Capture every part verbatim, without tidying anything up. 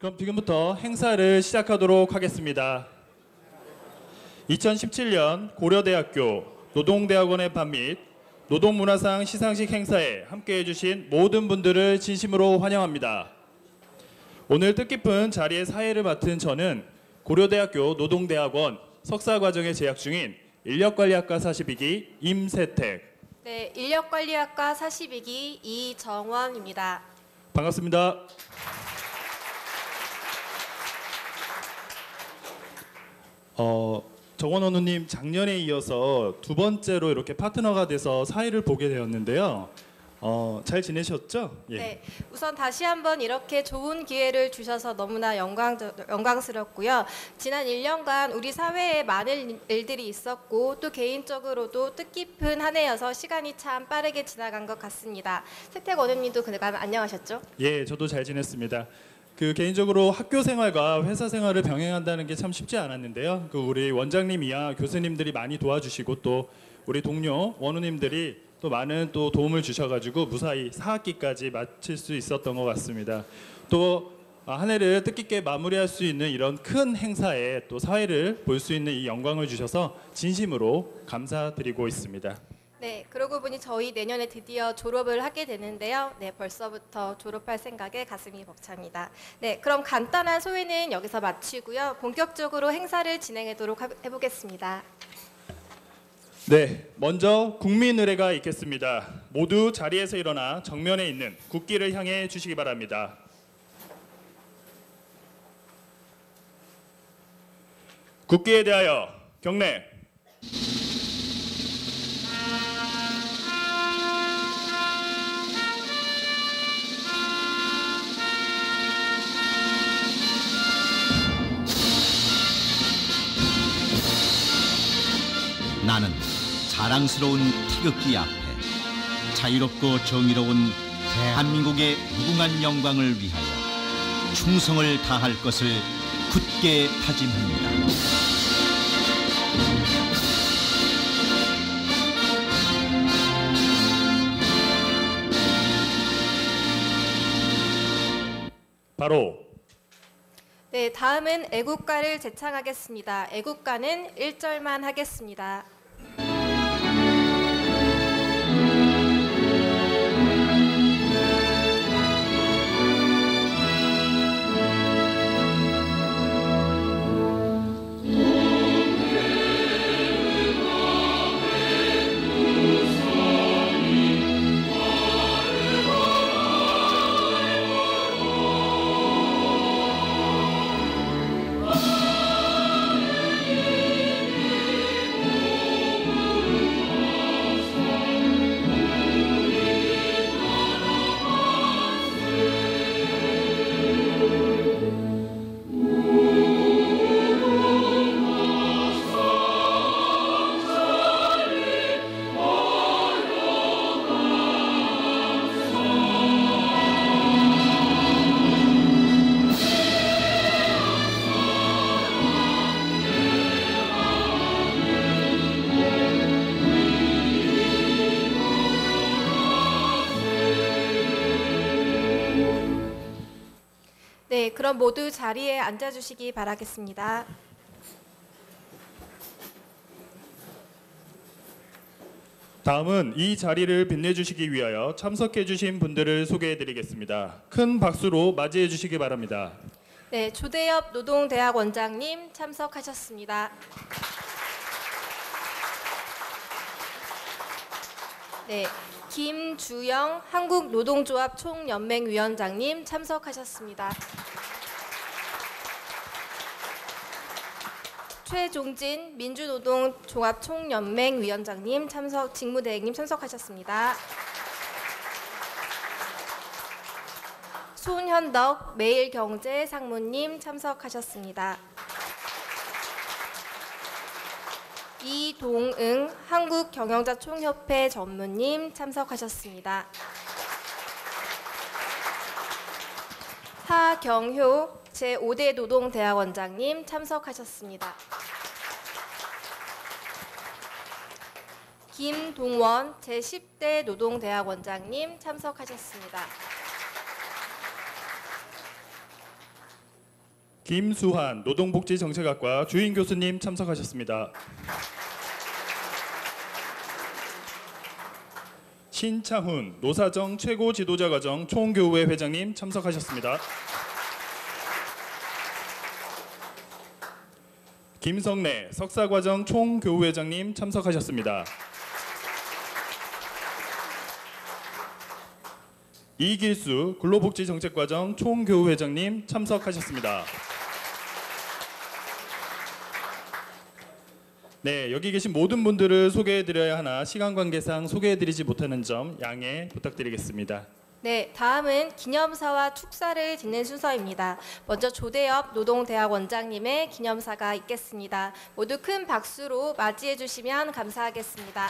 그럼 지금부터 행사를 시작하도록 하겠습니다. 이천십칠 년 고려대학교 노동대학원의 밤 및 노동문화상 시상식 행사에 함께해 주신 모든 분들을 진심으로 환영합니다. 오늘 뜻깊은 자리의 사회를 맡은 저는 고려대학교 노동대학원 석사과정에 재학 중인 인력관리학과 사십이 기 임세택. 네, 인력관리학과 사십이 기 이정원입니다. 반갑습니다. 어, 정원 원우님 작년에 이어서 두 번째로 이렇게 파트너가 돼서 사회를 보게 되었는데요. 어, 잘 지내셨죠? 예. 네, 우선 다시 한번 이렇게 좋은 기회를 주셔서 너무나 영광, 영광스럽고요. 지난 일 년간 우리 사회에 많은 일들이 있었고 또 개인적으로도 뜻깊은 한 해여서 시간이 참 빠르게 지나간 것 같습니다. 세택 원우님도 그간 안녕하셨죠? 예, 저도 잘 지냈습니다. 그 개인적으로 학교 생활과 회사 생활을 병행한다는 게 참 쉽지 않았는데요. 그 우리 원장님이야 교수님들이 많이 도와주시고 또 우리 동료 원우님들이 또 많은 또 도움을 주셔가지고 무사히 사 학기까지 마칠 수 있었던 것 같습니다. 또 한 해를 뜻깊게 마무리할 수 있는 이런 큰 행사에 또 사회를 볼 수 있는 이 영광을 주셔서 진심으로 감사드리고 있습니다. 네, 그러고 보니 저희 내년에 드디어 졸업을 하게 되는데요. 네, 벌써부터 졸업할 생각에 가슴이 벅찹니다. 네, 그럼 간단한 소회는 여기서 마치고요. 본격적으로 행사를 진행하도록 해보겠습니다. 네, 먼저 국민의례가 있겠습니다. 모두 자리에서 일어나 정면에 있는 국기를 향해 주시기 바랍니다. 국기에 대하여 경례. 나는 자랑스러운 태극기 앞에 자유롭고 정의로운 대한민국의 무궁한 영광을 위하여 충성을 다할 것을 굳게 다짐합니다. 바로. 네, 다음은 애국가를 제창하겠습니다. 애국가는 일 절만 하겠습니다. 네, 그럼 모두 자리에 앉아주시기 바라겠습니다. 다음은 이 자리를 빛내주시기 위하여 참석해주신 분들을 소개해드리겠습니다. 큰 박수로 맞이해주시기 바랍니다. 네, 조대엽 노동대학 원장님 참석하셨습니다. 네, 김주영 한국노동조합 총연맹위원장님 참석하셨습니다. 최종진 민주노동종합 총연맹위원장님 참석, 직무대행님 참석하셨습니다. 손현덕 매일경제 상무님 참석하셨습니다. 이동응 한국경영자총협회 전무님 참석하셨습니다. 하경효 제오 대 노동대학원장님 참석하셨습니다. 김동원 제십 대 노동대학원장님 참석하셨습니다. 김수환 노동복지정책학과 주인 교수님 참석하셨습니다. 신창훈 노사정 최고지도자과정 총교우회 회장님 참석하셨습니다. 김성래 석사과정 총교우회장님 참석하셨습니다. 이길수 근로복지정책과정 총교우회장님 참석하셨습니다. 네, 여기 계신 모든 분들을 소개해드려야 하나 시간 관계상 소개해드리지 못하는 점 양해 부탁드리겠습니다. 네, 다음은 기념사와 축사를 짓는 순서입니다. 먼저 조대엽 노동대학 원장님의 기념사가 있겠습니다. 모두 큰 박수로 맞이해 주시면 감사하겠습니다.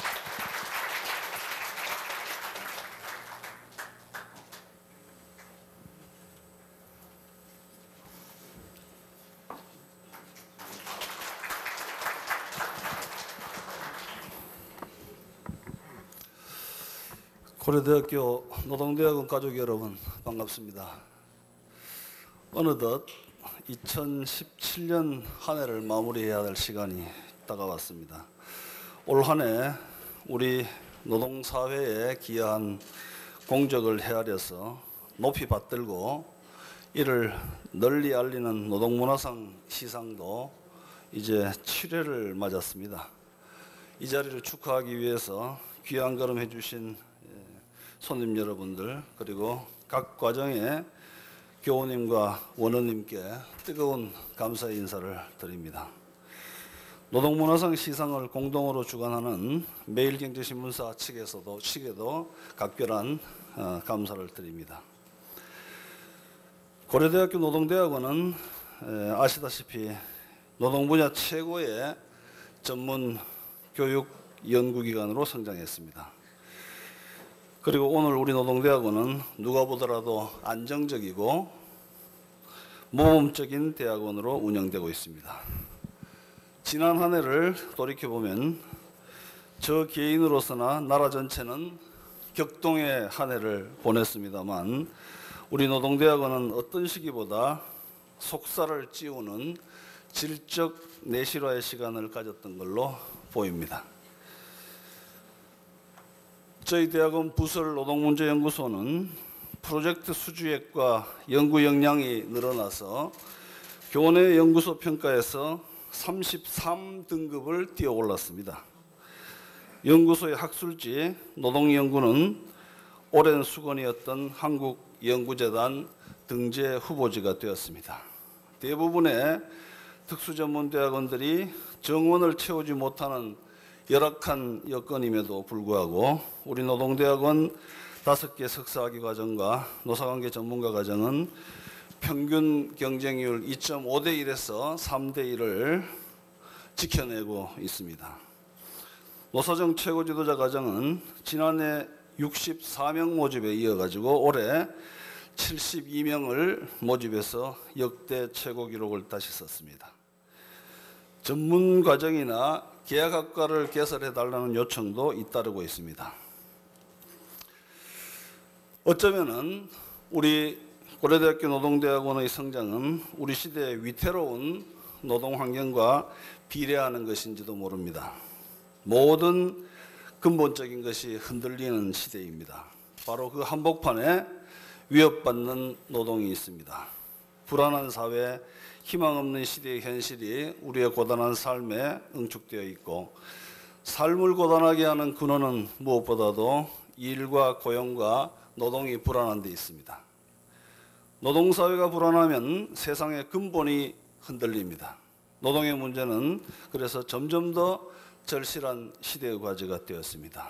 고려대학교 노동대학원 가족 여러분 반갑습니다. 어느덧 이천십칠 년 한 해를 마무리해야 할 시간이 다가왔습니다. 올 한 해 우리 노동사회에 기여한 공적을 헤아려서 높이 받들고 이를 널리 알리는 노동문화상 시상도 이제 칠 회를 맞았습니다. 이 자리를 축하하기 위해서 귀한 걸음 해주신 손님 여러분들 그리고 각 과정의 교우님과 원원님께 뜨거운 감사의 인사를 드립니다. 노동문화상 시상을 공동으로 주관하는 매일경제신문사 측에서도 측에도 각별한 어, 감사를 드립니다. 고려대학교 노동대학원은 에, 아시다시피 노동 분야 최고의 전문 교육 연구기관으로 성장했습니다. 그리고 오늘 우리 노동대학원은 누가 보더라도 안정적이고 모범적인 대학원으로 운영되고 있습니다. 지난 한 해를 돌이켜보면 저 개인으로서나 나라 전체는 격동의 한 해를 보냈습니다만 우리 노동대학원은 어떤 시기보다 속살을 찌우는 질적 내실화의 시간을 가졌던 걸로 보입니다. 저희 대학원 부설 노동문제연구소는 프로젝트 수주액과 연구 역량이 늘어나서 교내 연구소 평가에서 삼십삼 등급을 뛰어 올랐습니다. 연구소의 학술지 노동연구는 오랜 수건이었던 한국연구재단 등재 후보지가 되었습니다. 대부분의 특수전문대학원들이 정원을 채우지 못하는 열악한 여건임에도 불구하고 우리 노동대학원 다섯 개 석사학위 과정과 노사관계 전문가 과정은 평균 경쟁률 이 점 오 대 일에서 삼 대 일을 지켜내고 있습니다. 노사정 최고지도자 과정은 지난해 육십사 명 모집에 이어가지고 올해 칠십이 명을 모집해서 역대 최고 기록을 다시 썼습니다. 전문 과정이나 계약학과를 개설해달라는 요청도 잇따르고 있습니다. 어쩌면은 우리 고려대학교 노동대학원의 성장은 우리 시대의 위태로운 노동환경과 비례하는 것인지도 모릅니다. 모든 근본적인 것이 흔들리는 시대입니다. 바로 그 한복판에 위협받는 노동이 있습니다. 불안한 사회, 희망 없는 시대의 현실이 우리의 고단한 삶에 응축되어 있고 삶을 고단하게 하는 근원은 무엇보다도 일과 고용과 노동이 불안한 데 있습니다. 노동사회가 불안하면 세상의 근본이 흔들립니다. 노동의 문제는 그래서 점점 더 절실한 시대의 과제가 되었습니다.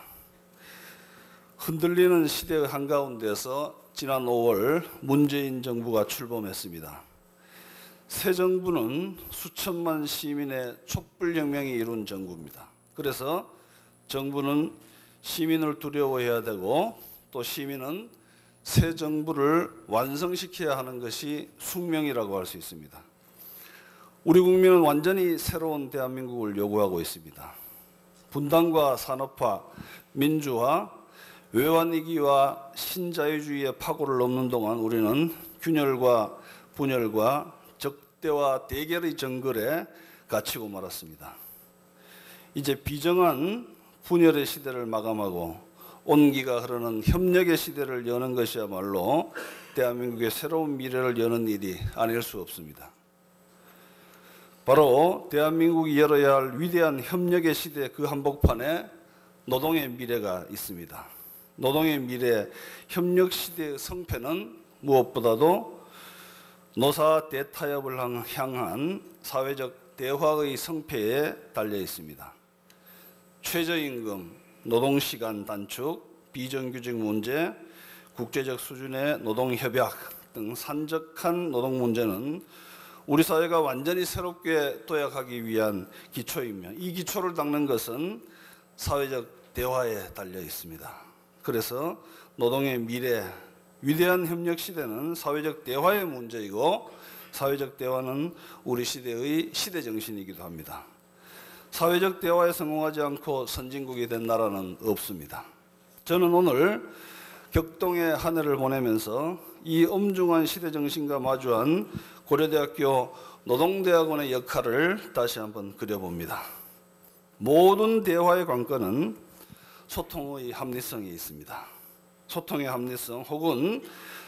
흔들리는 시대의 한가운데서 지난 오월 문재인 정부가 출범했습니다. 새 정부는 수천만 시민의 촛불혁명이 이룬 정부입니다. 그래서 정부는 시민을 두려워해야 되고 또 시민은 새 정부를 완성시켜야 하는 것이 숙명이라고 할 수 있습니다. 우리 국민은 완전히 새로운 대한민국을 요구하고 있습니다. 분단과 산업화, 민주화, 외환위기와 신자유주의의 파고를 넘는 동안 우리는 균열과 분열과 늑대와 대결의 정글에 갇히고 말았습니다. 이제 비정한 분열의 시대를 마감하고 온기가 흐르는 협력의 시대를 여는 것이야말로 대한민국의 새로운 미래를 여는 일이 아닐 수 없습니다. 바로 대한민국이 열어야 할 위대한 협력의 시대 그 한복판에 노동의 미래가 있습니다. 노동의 미래, 협력 시대의 성패는 무엇보다도 노사 대타협을 향한 사회적 대화의 성패에 달려 있습니다. 최저임금, 노동시간 단축, 비정규직 문제, 국제적 수준의 노동협약 등 산적한 노동 문제는 우리 사회가 완전히 새롭게 도약하기 위한 기초이며 이 기초를 닦는 것은 사회적 대화에 달려 있습니다. 그래서 노동의 미래, 위대한 협력 시대는 사회적 대화의 문제이고 사회적 대화는 우리 시대의 시대 정신이기도 합니다. 사회적 대화에 성공하지 않고 선진국이 된 나라는 없습니다. 저는 오늘 격동의 한 해를 보내면서 이 엄중한 시대 정신과 마주한 고려대학교 노동대학원의 역할을 다시 한번 그려봅니다. 모든 대화의 관건은 소통의 합리성이 있습니다. 소통의 합리성 혹은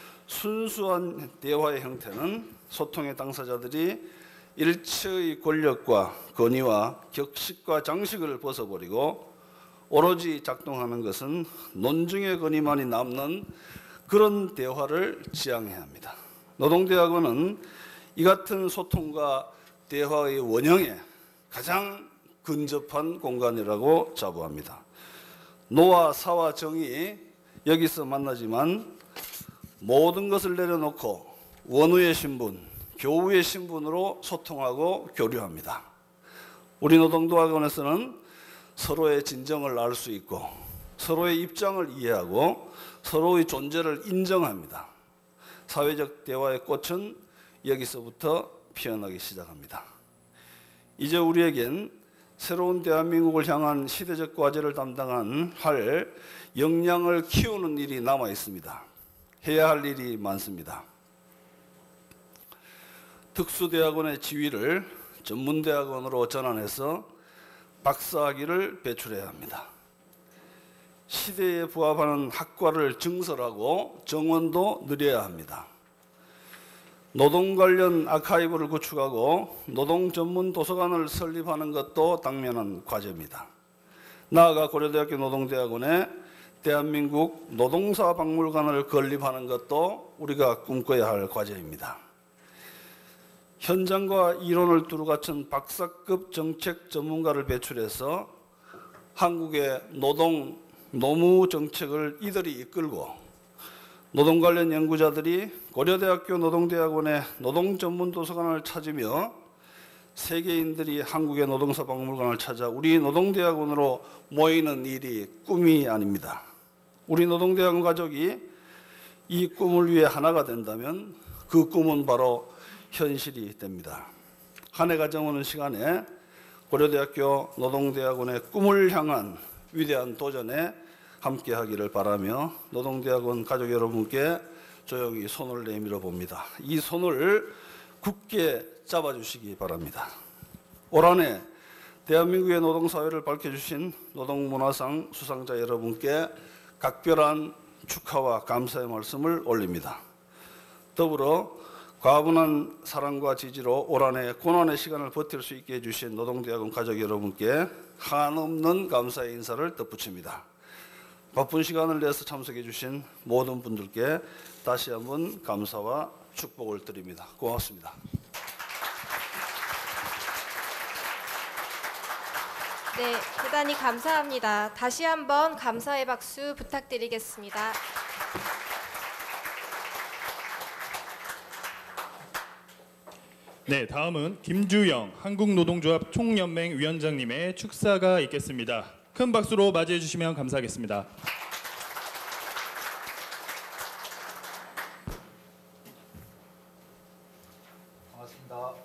순수한 대화의 형태는 소통의 당사자들이 일체의 권력과 권위와 격식과 장식을 벗어버리고 오로지 작동하는 것은 논증의 권위만이 남는 그런 대화를 지향해야 합니다. 노동대학원은 이 같은 소통과 대화의 원형에 가장 근접한 공간이라고 자부합니다. 노와 사와 정이 여기서 만나지만 모든 것을 내려놓고 원우의 신분, 교우의 신분으로 소통하고 교류합니다. 우리 노동대학원에서는 서로의 진정을 알 수 있고 서로의 입장을 이해하고 서로의 존재를 인정합니다. 사회적 대화의 꽃은 여기서부터 피어나기 시작합니다. 이제 우리에겐 새로운 대한민국을 향한 시대적 과제를 담당한 할 역량을 키우는 일이 남아 있습니다. 해야 할 일이 많습니다. 특수대학원의 지위를 전문대학원으로 전환해서 박사학위를 배출해야 합니다. 시대에 부합하는 학과를 증설하고 정원도 늘려야 합니다. 노동 관련 아카이브를 구축하고 노동 전문 도서관을 설립하는 것도 당면한 과제입니다. 나아가 고려대학교 노동대학원에 대한민국 노동사 박물관을 건립하는 것도 우리가 꿈꿔야 할 과제입니다. 현장과 이론을 두루 갖춘 박사급 정책 전문가를 배출해서 한국의 노동, 노무 정책을 이들이 이끌고 노동 관련 연구자들이 고려대학교 노동대학원의 노동 전문 도서관을 찾으며 세계인들이 한국의 노동사 박물관을 찾아 우리 노동대학원으로 모이는 일이 꿈이 아닙니다. 우리 노동대학원 가족이 이 꿈을 위해 하나가 된다면 그 꿈은 바로 현실이 됩니다. 한 해가 저무는 시간에 고려대학교 노동대학원의 꿈을 향한 위대한 도전에 함께하기를 바라며 노동대학원 가족 여러분께 조용히 손을 내밀어 봅니다. 이 손을 굳게 잡아주시기 바랍니다. 올 한 해 대한민국의 노동사회를 밝혀주신 노동문화상 수상자 여러분께 각별한 축하와 감사의 말씀을 올립니다. 더불어 과분한 사랑과 지지로 올 한 해 고난의 시간을 버틸 수 있게 해주신 노동대학원 가족 여러분께 한없는 감사의 인사를 덧붙입니다. 바쁜 시간을 내서 참석해 주신 모든 분들께 다시 한번 감사와 축복을 드립니다. 고맙습니다. 네, 대단히 감사합니다. 다시 한번 감사의 박수 부탁드리겠습니다. 네, 다음은 김주영 한국노동조합 총연맹 위원장님의 축사가 있겠습니다. 큰 박수로 맞이해 주시면 감사하겠습니다. 반갑습니다.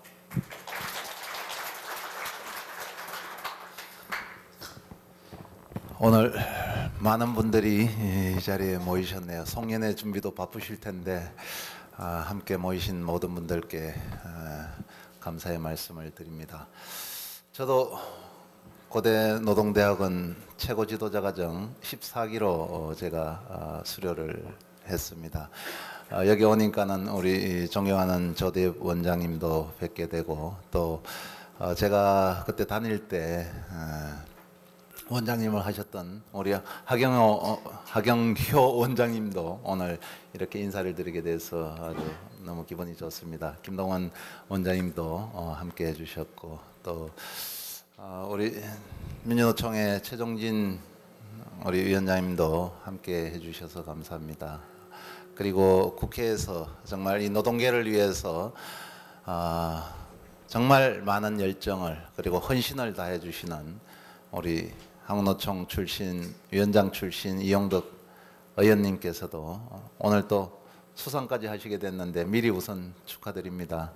오늘 많은 분들이 이 자리에 모이셨네요. 송년회 준비도 바쁘실 텐데 아, 함께 모이신 모든 분들께 아, 감사의 말씀을 드립니다. 저도 고대 노동대학원 최고 지도자 과정 십사 기로 제가 아, 수료를 했습니다. 아, 여기 오니까는 우리 존경하는 조대엽 원장님도 뵙게 되고 또 어, 제가 그때 다닐 때 아, 원장님을 하셨던 우리 하경호, 어, 하경효 원장님도 오늘 이렇게 인사를 드리게 돼서 아주 너무 기분이 좋습니다. 김동원 원장님도 어, 함께 해주셨고 또 어, 우리 민주노총의 최종진 우리 위원장님도 함께 해주셔서 감사합니다. 그리고 국회에서 정말 이 노동계를 위해서 어, 정말 많은 열정을 그리고 헌신을 다해 주시는 우리 한국노총 출신 위원장 출신 이용덕 의원님께서도 오늘 또 수상까지 하시게 됐는데 미리 우선 축하드립니다.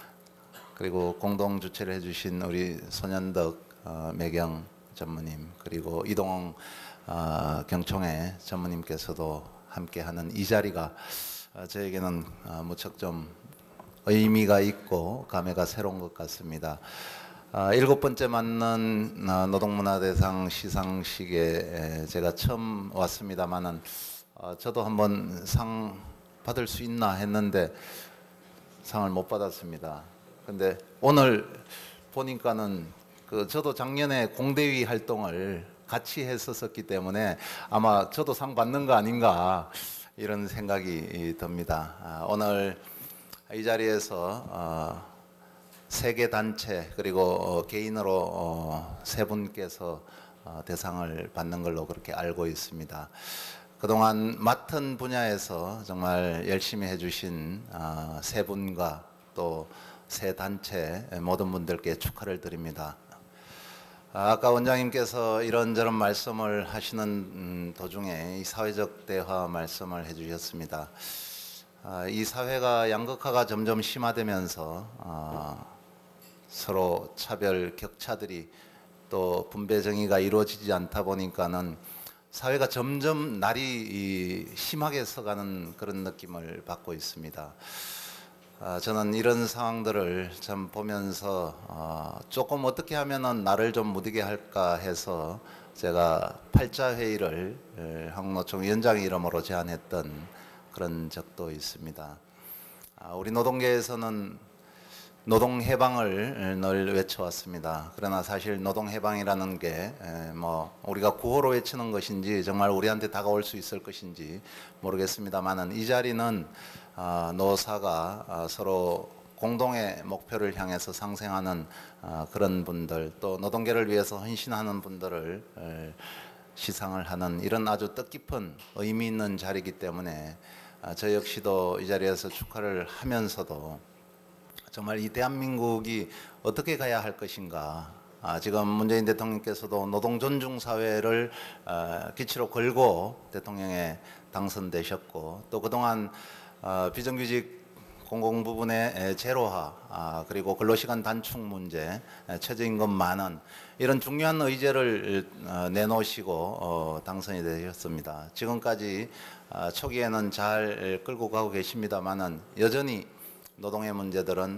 그리고 공동 주최를 해주신 우리 손현덕 어, 매경 전무님 그리고 이동홍 어, 경총회 전무님께서도 함께하는 이 자리가 어, 저에게는 어, 무척 좀 의미가 있고 감회가 새로운 것 같습니다. 아, 일곱 번째 맞는 아, 노동문화대상 시상식에 제가 처음 왔습니다만은 아, 저도 한번 상 받을 수 있나 했는데 상을 못 받았습니다. 근데 오늘 보니까는 그 저도 작년에 공대위 활동을 같이 했었기 때문에 아마 저도 상 받는 거 아닌가 이런 생각이 듭니다. 아, 오늘 이 자리에서 어, 세계 단체 그리고 어, 개인으로 어, 세 분께서 어, 대상을 받는 걸로 그렇게 알고 있습니다. 그동안 맡은 분야에서 정말 열심히 해주신 어, 세 분과 또 세 단체 모든 분들께 축하를 드립니다. 아까 원장님께서 이런저런 말씀을 하시는 음, 도중에 이 사회적 대화 말씀을 해주셨습니다. 아, 이 사회가 양극화가 점점 심화되면서 어, 서로 차별 격차들이 또 분배 정의가 이루어지지 않다 보니까는 사회가 점점 날이 심하게 서가는 그런 느낌을 받고 있습니다. 아, 저는 이런 상황들을 참 보면서 어, 조금 어떻게 하면은 나를 좀 무디게 할까 해서 제가 팔자 회의를 한국노총 위원장 이름으로 제안했던 그런 적도 있습니다. 아, 우리 노동계에서는 노동 해방을 늘 외쳐왔습니다. 그러나 사실 노동 해방이라는 게 뭐 우리가 구호로 외치는 것인지 정말 우리한테 다가올 수 있을 것인지 모르겠습니다만은 이 자리는 노사가 서로 공동의 목표를 향해서 상생하는 그런 분들 또 노동계를 위해서 헌신하는 분들을 시상을 하는 이런 아주 뜻깊은 의미 있는 자리이기 때문에 저 역시도 이 자리에서 축하를 하면서도 정말 이 대한민국이 어떻게 가야 할 것인가. 아, 지금 문재인 대통령께서도 노동 존중 사회를 어, 기치로 걸고 대통령에 당선되셨고 또 그동안 어, 비정규직 공공 부분의 제로화 아, 그리고 근로시간 단축 문제, 최저임금 만원 이런 중요한 의제를 어, 내놓으시고 어, 당선이 되셨습니다. 지금까지 어, 초기에는 잘 끌고 가고 계십니다만은 여전히 노동의 문제들은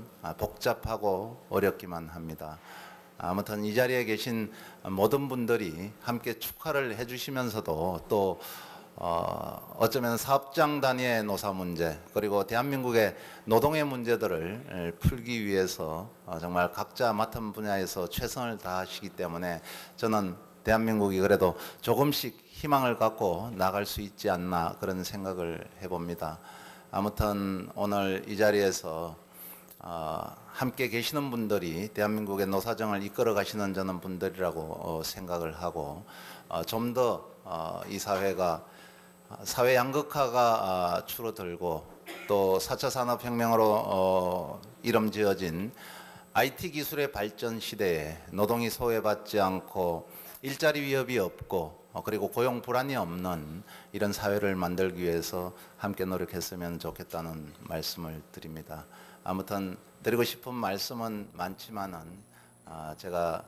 복잡하고 어렵기만 합니다. 아무튼 이 자리에 계신 모든 분들이 함께 축하를 해주시면서도 또 어, 어쩌면 사업장 단위의 노사 문제 그리고 대한민국의 노동의 문제들을 풀기 위해서 정말 각자 맡은 분야에서 최선을 다하시기 때문에 저는 대한민국이 그래도 조금씩 희망을 갖고 나갈 수 있지 않나 그런 생각을 해봅니다. 아무튼 오늘 이 자리에서 어, 함께 계시는 분들이 대한민국의 노사정을 이끌어 가시는 저는 분들이라고 어, 생각을 하고 어, 좀 더 이 사회가 사회 양극화가 어, 줄어들고 또 사 차 산업혁명으로 어, 이름 지어진 아이티 기술의 발전 시대에 노동이 소외받지 않고 일자리 위협이 없고 그리고 고용 불안이 없는 이런 사회를 만들기 위해서 함께 노력했으면 좋겠다는 말씀을 드립니다. 아무튼 드리고 싶은 말씀은 많지만은 제가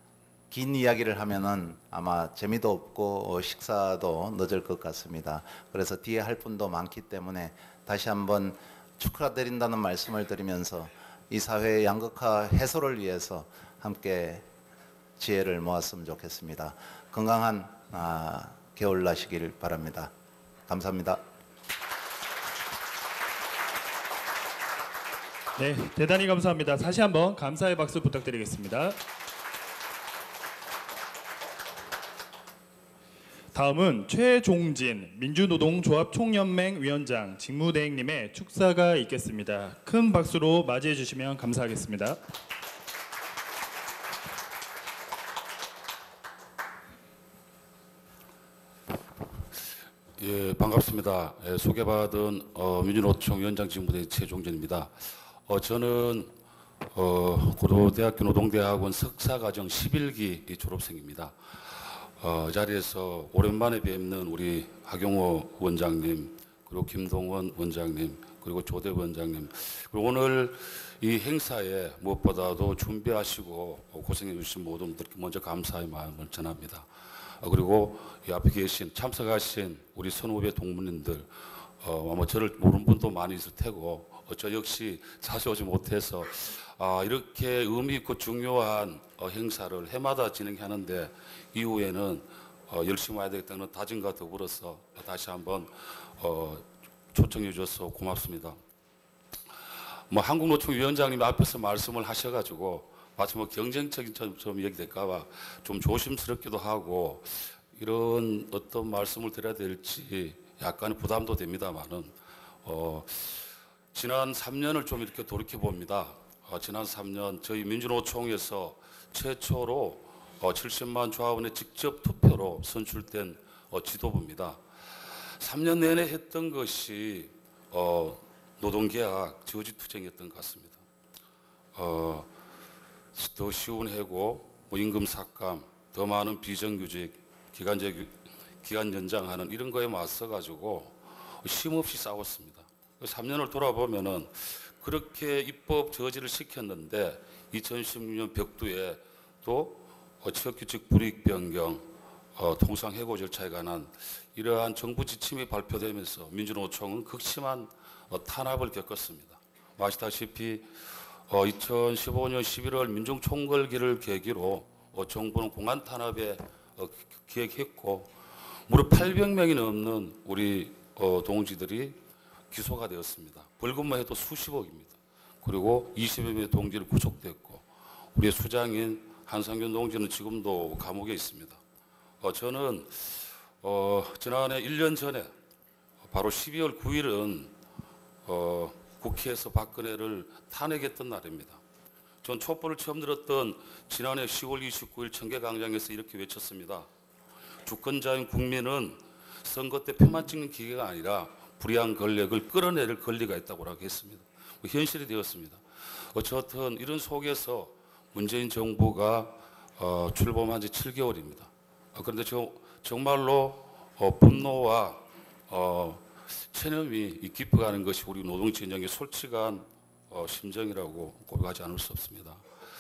긴 이야기를 하면은 아마 재미도 없고 식사도 늦을 것 같습니다. 그래서 뒤에 할 분도 많기 때문에 다시 한번 축하드린다는 말씀을 드리면서 이 사회의 양극화 해소를 위해서 함께 지혜를 모았으면 좋겠습니다. 건강한 아, 겨울 나시길 바랍니다. 감사합니다. 네, 대단히 감사합니다. 다시 한번 감사의 박수 부탁드리겠습니다. 다음은 최종진 민주노동조합총연맹 위원장 직무대행님의 축사가 있겠습니다. 큰 박수로 맞이해 주시면 감사하겠습니다. 예, 반갑습니다. 예, 소개받은 어, 민주노총 위원장 직무대행 최종진입니다. 어, 저는 어, 고려대학교 노동대학원 석사과정 십일 기 졸업생입니다. 어, 자리에서 오랜만에 뵙는 우리 하경호 원장님, 그리고 김동원 원장님, 그리고 조대 원장님, 그리고 오늘 이 행사에 무엇보다도 준비하시고 고생해 주신 모든 분들께 먼저 감사의 마음을 전합니다. 어, 그리고 이 앞에 계신 참석하신 우리 선후배 동문님들, 어, 아마 저를 모르는 분도 많이 있을 테고 어, 저 역시 자주 오지 못해서 아, 이렇게 의미 있고 중요한 어, 행사를 해마다 진행하는데 이후에는 어, 열심히 와야 되겠다는 다짐과 더불어서 다시 한번 어, 초청해 주셔서 고맙습니다. 뭐 한국노총 위원장님이 앞에서 말씀을 하셔가지고 마치 뭐 경쟁적인 점 얘기될까봐 좀 조심스럽기도 하고 이런 어떤 말씀을 드려야 될지 약간의 부담도 됩니다만은 어, 지난 삼 년을 좀 이렇게 돌이켜 봅니다. 어, 지난 삼 년 저희 민주노총에서 최초로 어, 칠십만 조합원의 직접 투표로 선출된 어, 지도부입니다. 삼 년 내내 했던 것이 어, 노동계약 저지투쟁이었던 것 같습니다. 어, 더 쉬운 해고, 뭐 임금 삭감, 더 많은 비정규직, 기간제 기간 연장하는 이런 거에 맞서 가지고 쉼없이 싸웠습니다. 삼 년을 돌아보면은 그렇게 입법 저지를 시켰는데 이천십육 년 벽두에 또 취업규칙 불이익 변경, 어, 통상해고 절차에 관한 이러한 정부 지침이 발표되면서 민주노총은 극심한 어, 탄압을 겪었습니다. 아시다시피 어, 이천십오 년 십일월 민중총궐기를 계기로 어, 정부는 공안 탄압에 어, 기획했고 무려 팔백 명이 넘는 우리 어, 동지들이 기소가 되었습니다. 벌금만 해도 수십억입니다. 그리고 이십여 명의 동지를 구속됐고 우리의 수장인 한상균 동지는 지금도 감옥에 있습니다. 어, 저는 어, 지난해 일 년 전에 바로 십이월 구일은 어, 국회에서 박근혜를 탄핵했던 날입니다. 전 촛불을 처음 들었던 지난해 시월 이십구일 청계광장에서 이렇게 외쳤습니다. 주권자인 국민은 선거 때 표만 찍는 기계가 아니라 불의한 권력을 끌어내릴 권리가 있다고 했습니다. 현실이 되었습니다. 어쨌든 이런 속에서 문재인 정부가 어, 출범한 지 칠 개월입니다. 어, 그런데 저, 정말로 어, 분노와 어, 체념이 깊어가는 것이 우리 노동진영의 솔직한 어, 심정이라고 고백하지 않을 수 없습니다.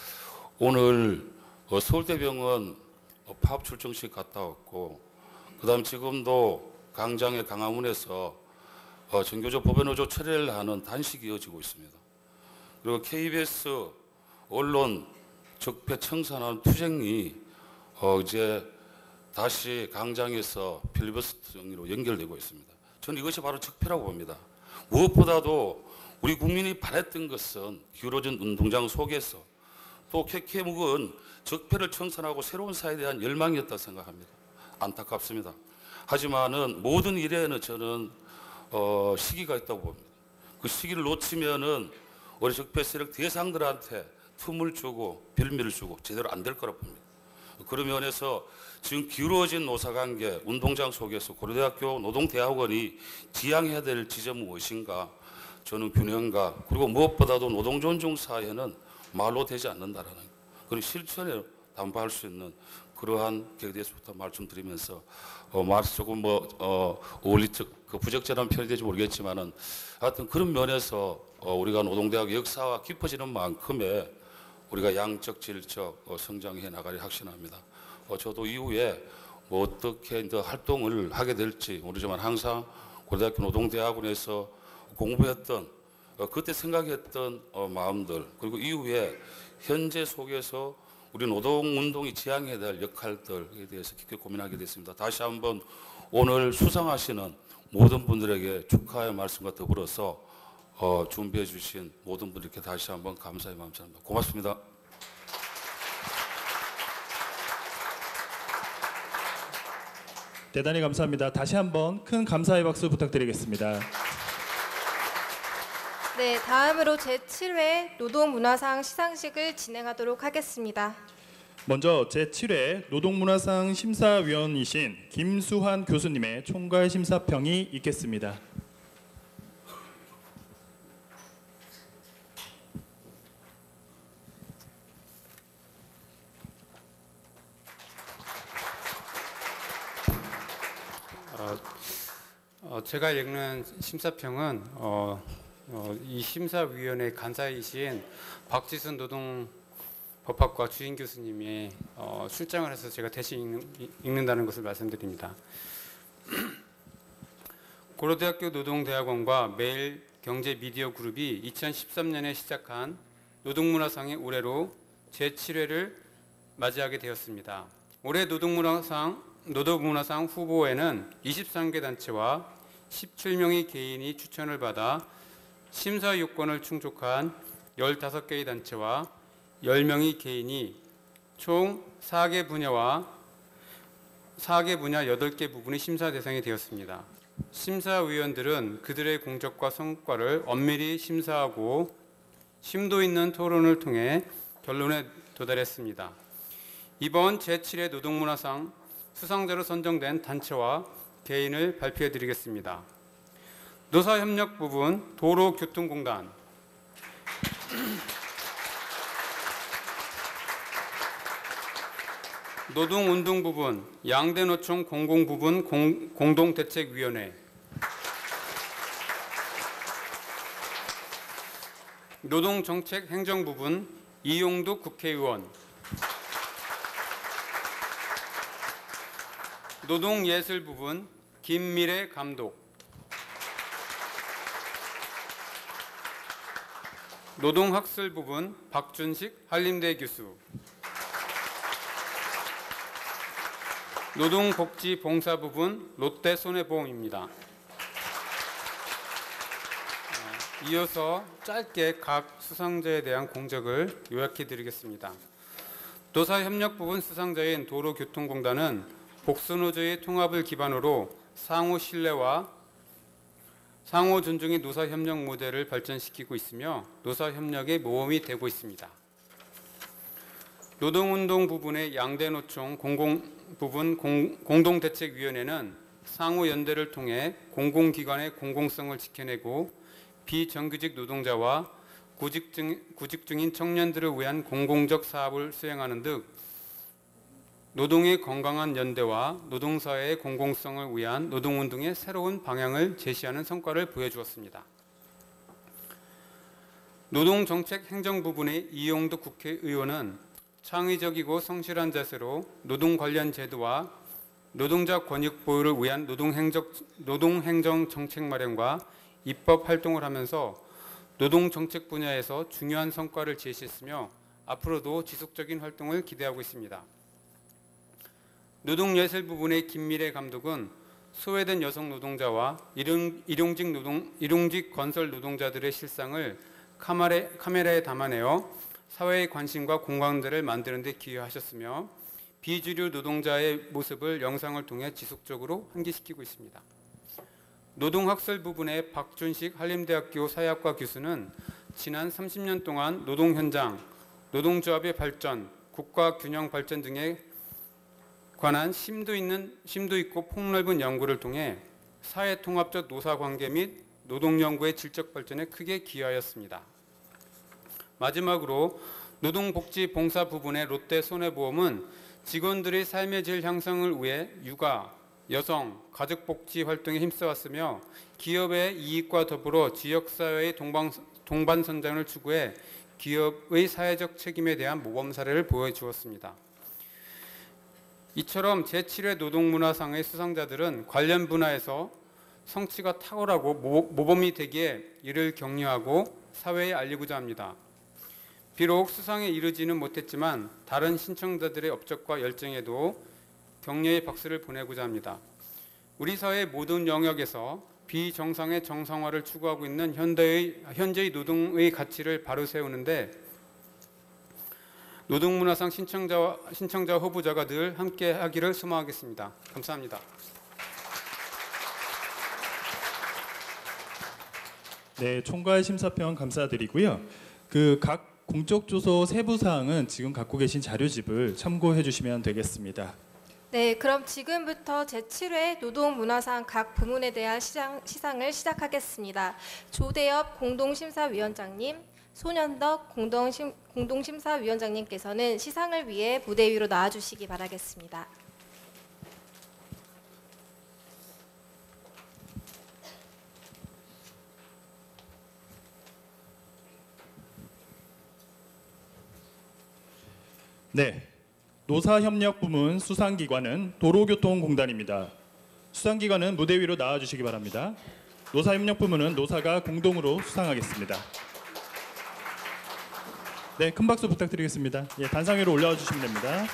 오늘 어, 서울대병원 어, 파업 출정식 갔다 왔고 그 다음 지금도 강장의 강화문에서 어, 정교조 법외노조 철회를 하는 단식이 이어지고 있습니다. 그리고 케이비에스 언론 적폐 청산하는 투쟁이 어, 이제 다시 강장에서 필리버스터로 연결되고 있습니다. 저는 이것이 바로 적폐라고 봅니다. 무엇보다도 우리 국민이 바랬던 것은 기울어진 운동장 속에서 또 캐캐묵은 적폐를 청산하고 새로운 사회에 대한 열망이었다 생각합니다. 안타깝습니다. 하지만은 모든 일에는 저는 어, 시기가 있다고 봅니다. 그 시기를 놓치면은 우리 적폐 세력 대상들한테 틈을 주고 빌미를 주고 제대로 안 될 거라고 봅니다. 그런 면에서 지금 기울어진 노사관계 운동장 속에서 고려대학교 노동대학원이 지향해야 될 지점은 무엇인가? 저는 균형과 그리고 무엇보다도 노동존중 사회는 말로 되지 않는다라는 그런 실천에 담보할 수 있는 그러한 계획에 대해서부터 말씀드리면서 어, 말 조금 뭐 어, 어울리적 그 부적절한 표현이 될지 모르겠지만은 하여튼 그런 면에서 어, 우리가 노동대학 역사가 깊어지는 만큼의 우리가 양적 질적 어, 성장해 나가리 확신합니다. 어, 저도 이후에 뭐 어떻게 이제 활동을 하게 될지 모르지만 항상 고려대학교 노동대학원에서 공부했던 어, 그때 생각했던 어, 마음들 그리고 이후에 현재 속에서 우리 노동운동이 지향해야 될 역할들에 대해서 깊게 고민하게 됐습니다. 다시 한번 오늘 수상하시는 모든 분들에게 축하의 말씀과 더불어서 어, 준비해 주신 모든 분들께 다시 한번 감사의 마음 전합니다. 고맙습니다. 대단히 감사합니다. 다시 한번 큰 감사의 박수 부탁드리겠습니다. 네, 다음으로 제칠 회 노동문화상 시상식을 진행하도록 하겠습니다. 먼저 제칠 회 노동문화상 심사위원이신 김수환 교수님의 총괄 심사평이 있겠습니다. 어, 제가 읽는 심사평은 어, 어, 이 심사위원회 간사이신 박지순 노동법학과 주임 교수님이 어, 출장을 해서 제가 대신 읽는, 읽는다는 것을 말씀드립니다. 고려대학교 노동대학원과 매일경제미디어그룹이 이천십삼 년에 시작한 노동문화상의 올해로 제칠 회를 맞이하게 되었습니다. 올해 노동문화상, 노동문화상 후보에는 이십삼 개 단체와 십칠 명의 개인이 추천을 받아 심사 요건을 충족한 열다섯 개의 단체와 열 명의 개인이 총 네 개 분야와 네 개 분야 여덟 개 부분이 심사 대상이 되었습니다. 심사위원들은 그들의 공적과 성과를 엄밀히 심사하고 심도 있는 토론을 통해 결론에 도달했습니다. 이번 제칠 회 노동문화상 수상자로 선정된 단체와 개인을 발표해 드리겠습니다. 노사협력 부분 도로교통공단, 노동운동 부분 양대노총 공공부분 공, 공동대책위원회, 노동정책 행정부분 이용두 국회의원, 노동예술 부분 김미래 감독, 노동학술 부분 박준식 한림대 교수, 노동복지봉사 부분 롯데손해보험입니다. 이어서 짧게 각 수상자에 대한 공적을 요약해 드리겠습니다. 노사협력 부분 수상자인 도로교통공단은 복수노조의 통합을 기반으로 상호 신뢰와 상호 존중의 노사협력 모델을 발전시키고 있으며 노사협력의 모범이 되고 있습니다. 노동운동 부분의 양대노총 공공 부분 공, 공동대책위원회는 상호 연대를 통해 공공기관의 공공성을 지켜내고 비정규직 노동자와 구직, 중, 구직 중인 청년들을 위한 공공적 사업을 수행하는 등 노동의 건강한 연대와 노동사회의 공공성을 위한 노동운동의 새로운 방향을 제시하는 성과를 보여주었습니다. 노동정책 행정 부분의 이용두 국회의원은 창의적이고 성실한 자세로 노동 관련 제도와 노동자 권익 보호를 위한 노동행정, 노동행정 정책 마련과 입법 활동을 하면서 노동정책 분야에서 중요한 성과를 제시했으며 앞으로도 지속적인 활동을 기대하고 있습니다. 노동예술 부분의 김미래 감독은 소외된 여성 노동자와 일용, 일용직, 노동, 일용직 건설 노동자들의 실상을 카메라에, 카메라에 담아내어 사회의 관심과 공감대를 만드는 데 기여하셨으며 비주류 노동자의 모습을 영상을 통해 지속적으로 환기시키고 있습니다. 노동학술 부분의 박준식 한림대학교 사회학과 교수는 지난 삼십 년 동안 노동 현장, 노동조합의 발전, 국가 균형 발전 등에 관한 심도 있는 심도 있고 폭넓은 연구를 통해 사회 통합적 노사 관계 및 노동 연구의 질적 발전에 크게 기여하였습니다. 마지막으로 노동복지봉사 부분의 롯데손해보험은 직원들의 삶의 질 향상을 위해 육아, 여성, 가족복지 활동에 힘써왔으며 기업의 이익과 더불어 지역사회의 동방, 동반선장을 추구해 기업의 사회적 책임에 대한 모범 사례를 보여주었습니다. 이처럼 제칠 회 노동문화상의 수상자들은 관련 분야에서 성취가 탁월하고 모- 모범이 되기에 이를 격려하고 사회에 알리고자 합니다. 비록 수상에 이르지는 못했지만 다른 신청자들의 업적과 열정에도 격려의 박수를 보내고자 합니다. 우리 사회의 모든 영역에서 비정상의 정상화를 추구하고 있는 현대의, 현재의 노동의 가치를 바로 세우는데 노동문화상 신청자, 신청자 후보자가 늘 함께 하기를 소망하겠습니다. 감사합니다. 네, 총괄 심사평 감사드리고요. 그 각 공적 조서 세부 사항은 지금 갖고 계신 자료집을 참고해 주시면 되겠습니다. 네, 그럼 지금부터 제칠 회 노동문화상 각 부문에 대한 시장, 시상을 시작하겠습니다. 조대엽 공동심사위원장님, 손현덕 공동심, 공동심사위원장님께서는 시상을 위해 무대 위로 나와주시기 바라겠습니다. 네, 노사협력 부문 수상기관은 도로교통공단입니다. 수상기관은 무대 위로 나와주시기 바랍니다. 노사협력 부문은 노사가 공동으로 수상하겠습니다. 네, 큰 박수 부탁드리겠습니다. 예, 단상 위로 올라와 주시면 됩니다.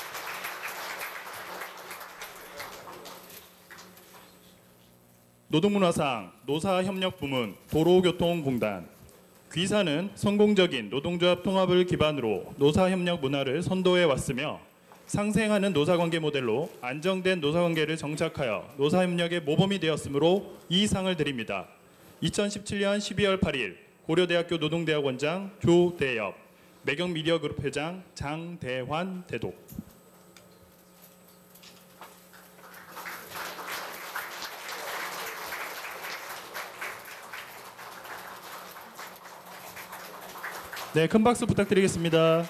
노동문화상 노사협력부문 도로교통공단 귀사는 성공적인 노동조합 통합을 기반으로 노사협력 문화를 선도해 왔으며 상생하는 노사관계 모델로 안정된 노사관계를 정착하여 노사협력의 모범이 되었으므로 이 상을 드립니다. 이천십칠 년 십이월 팔일 고려대학교 노동대학원장 조대엽, 매경미디어그룹 회장 장대환 대독. 네, 큰 박수 부탁드리겠습니다.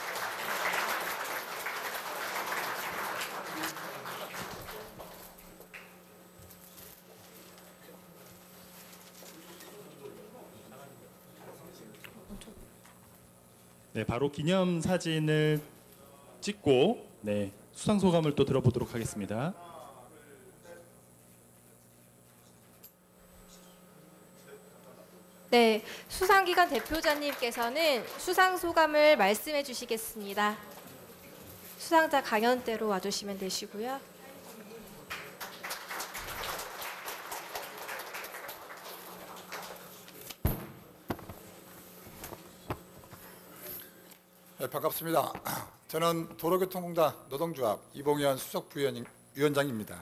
네, 바로 기념 사진을 찍고 네, 수상 소감을 또 들어보도록 하겠습니다. 네, 수상기관 대표자님께서는 수상 소감을 말씀해 주시겠습니다. 수상자 강연대로 와주시면 되시고요. 네, 반갑습니다. 저는 도로교통공단 노동조합 이봉현 수석 부위원장입니다.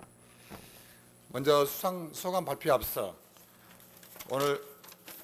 먼저 수상 소감 발표에 앞서 오늘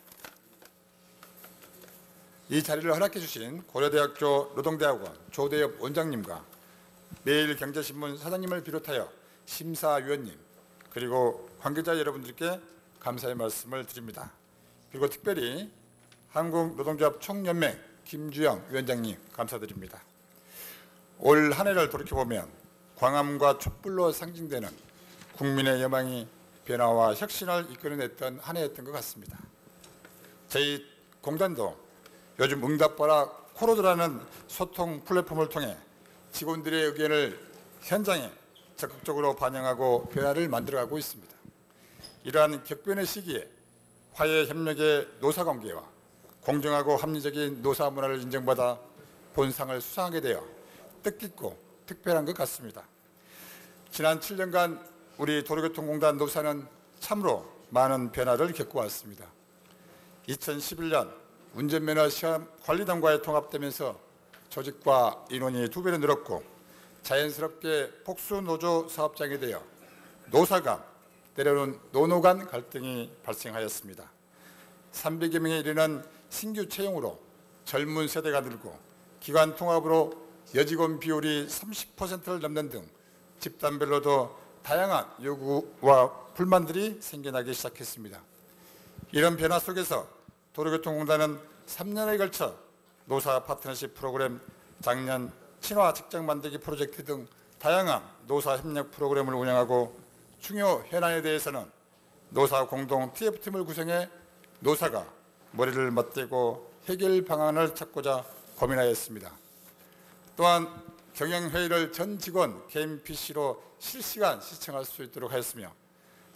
이 자리를 허락해 주신 고려대학교 노동대학원 조대엽 원장님과 매일경제신문 사장님을 비롯하여 심사위원님 그리고 관계자 여러분들께 감사의 말씀을 드립니다. 그리고 특별히 한국노동조합 총연맹 김주영 위원장님 감사드립니다. 올 한 해를 돌이켜보면 광암과 촛불로 상징되는 국민의 여망이 변화와 혁신을 이끌어냈던 한 해였던 것 같습니다. 저희 공단도 요즘 응답하라 코로드라는 소통 플랫폼을 통해 직원들의 의견을 현장에 적극적으로 반영하고 변화를 만들어가고 있습니다. 이러한 격변의 시기에 화해 협력의 노사관계와 공정하고 합리적인 노사 문화를 인정받아 본상을 수상하게 되어 뜻깊고 특별한 것 같습니다. 지난 칠 년간 우리 도로교통공단 노사는 참으로 많은 변화를 겪어왔습니다. 이천십일 년 운전면허 시험 관리단과에 통합되면서 조직과 인원이 두 배로 늘었고 자연스럽게 복수노조 사업장이 되어 노사 간, 때로는 노노 간 갈등이 발생하였습니다. 삼백여 명에 이르는 신규 채용으로 젊은 세대가 늘고 기관 통합으로 여직원 비율이 삼십 퍼센트를 넘는 등 집단별로도 다양한 요구와 불만들이 생겨나기 시작했습니다. 이런 변화 속에서 도로교통공단은 삼 년에 걸쳐 노사 파트너십 프로그램, 작년 친화 직장 만들기 프로젝트 등 다양한 노사 협력 프로그램을 운영하고 중요 현안에 대해서는 노사 공동 티에프팀을 구성해 노사가 머리를 맞대고 해결 방안을 찾고자 고민하였습니다. 또한 경영회의를 전 직원 개인 피씨로 실시간 시청할 수 있도록 하였으며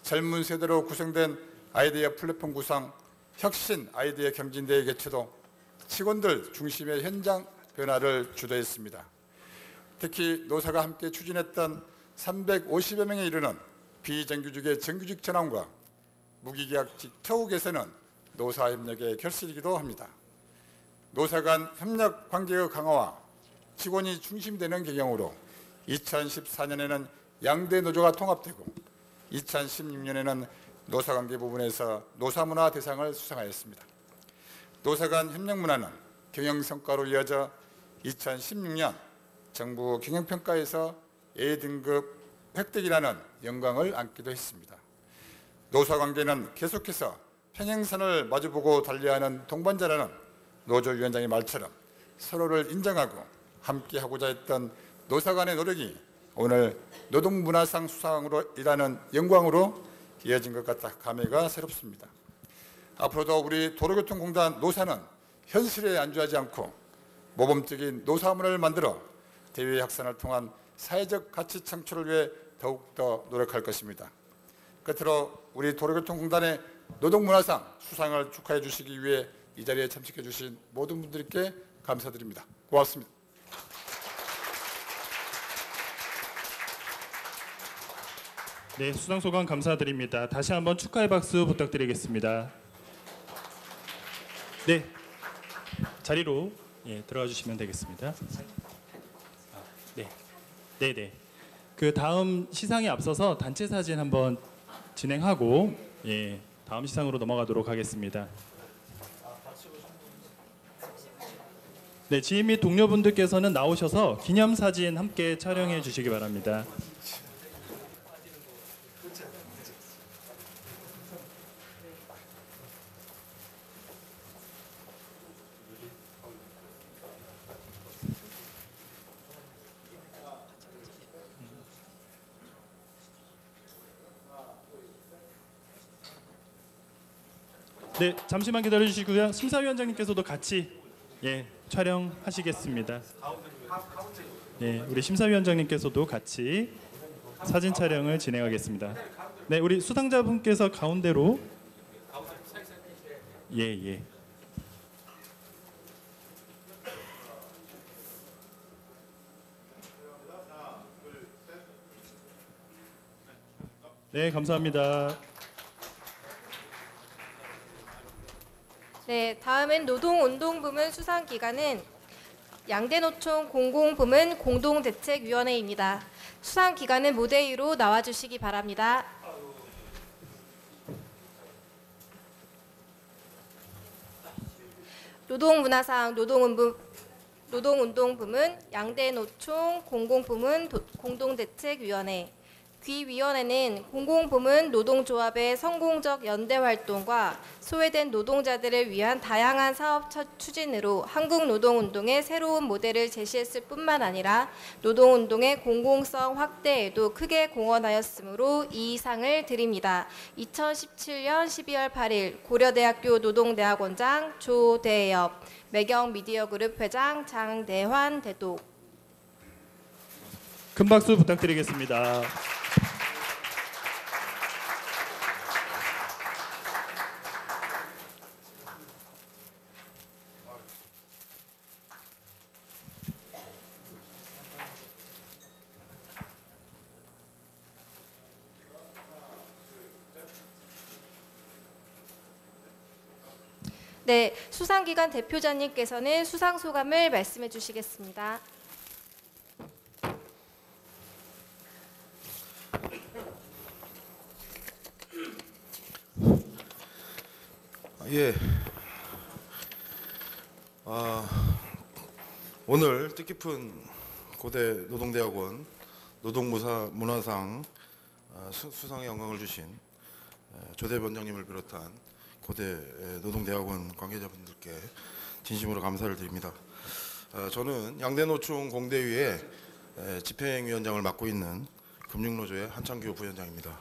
젊은 세대로 구성된 아이디어 플랫폼 구상, 혁신 아이디어 경진대회 개최도 직원들 중심의 현장 변화를 주도했습니다. 특히 노사가 함께 추진했던 삼백오십여 명에 이르는 비정규직의 정규직 전환과 무기계약직 처우 개선은 노사 협력의 결실이기도 합니다. 노사 간 협력 관계의 강화와 직원이 중심되는 경영으로 이천십사 년에는 양대 노조가 통합되고 이천십육 년에는 노사관계 부분에서 노사문화 대상을 수상하였습니다. 노사 간 협력 문화는 경영성과로 이어져 이천십육 년 정부 경영평가에서 A등급 획득이라는 영광을 안기도 했습니다. 노사관계는 계속해서 평행선을 마주보고 달려하는 동반자라는 노조위원장의 말처럼 서로를 인정하고 함께하고자 했던 노사 간의 노력이 오늘 노동문화상 수상으로 일하는 영광으로 이어진 것 같아 감회가 새롭습니다. 앞으로도 우리 도로교통공단 노사는 현실에 안주하지 않고 모범적인 노사문화를 만들어 대외 확산을 통한 사회적 가치 창출을 위해 더욱더 노력할 것입니다. 끝으로 우리 도로교통공단의 노동문화상 수상을 축하해 주시기 위해 이 자리에 참석해 주신 모든 분들께 감사드립니다. 고맙습니다. 네, 수상 소감 감사드립니다. 다시 한번 축하의 박수 부탁드리겠습니다. 네, 자리로 예, 들어가 주시면 되겠습니다. 아, 네, 네, 네. 그 다음 시상에 앞서서 단체 사진 한번 진행하고 예, 다음 시상으로 넘어가도록 하겠습니다. 네, 지인 및 동료분들께서는 나오셔서 기념사진 함께 촬영해 주시기 바랍니다. 네, 잠시만 기다려 주시고요. 심사위원장님께서도 같이 예, 촬영하시겠습니다. 네, 우리 심사위원장님께서도 같이 사진 촬영을 진행하겠습니다. 네, 우리 수상자분께서 가운데로 예, 예. 네, 감사합니다. 네, 다음은 노동운동부문 수상기관은 양대노총 공공부문 공동대책위원회입니다. 수상기관은 무대 위로 나와주시기 바랍니다. 노동문화상 노동운부, 노동운동부문 양대노총 공공부문 도, 공동대책위원회. 귀위원회는 공공부문 노동조합의 성공적 연대활동과 소외된 노동자들을 위한 다양한 사업 추진으로 한국노동운동의 새로운 모델을 제시했을 뿐만 아니라 노동운동의 공공성 확대에도 크게 공헌하였으므로 이 상을 드립니다. 이천십칠 년 십이월 팔일 고려대학교 노동대학원장 조대엽, 매경미디어그룹 회장 장대환 대독. 큰 박수 부탁드리겠습니다. 네, 수상기관 대표자님께서는 수상 소감을 말씀해 주시겠습니다. 예. 아, 오늘 뜻깊은 고대 노동대학원 노동무사 문화상 수상의 영광을 주신 조대 원장님을 비롯한 고대 노동대학원 관계자분들께 진심으로 감사를 드립니다. 저는 양대노총 공대위의 집행위원장을 맡고 있는 금융노조의 한창규 부위원장입니다.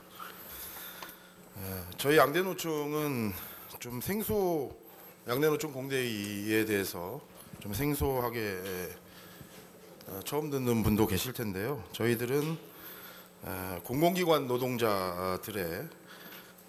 저희 양대노총은 좀 생소, 양대노총 공대위에 대해서 좀 생소하게 처음 듣는 분도 계실 텐데요. 저희들은 공공기관 노동자들의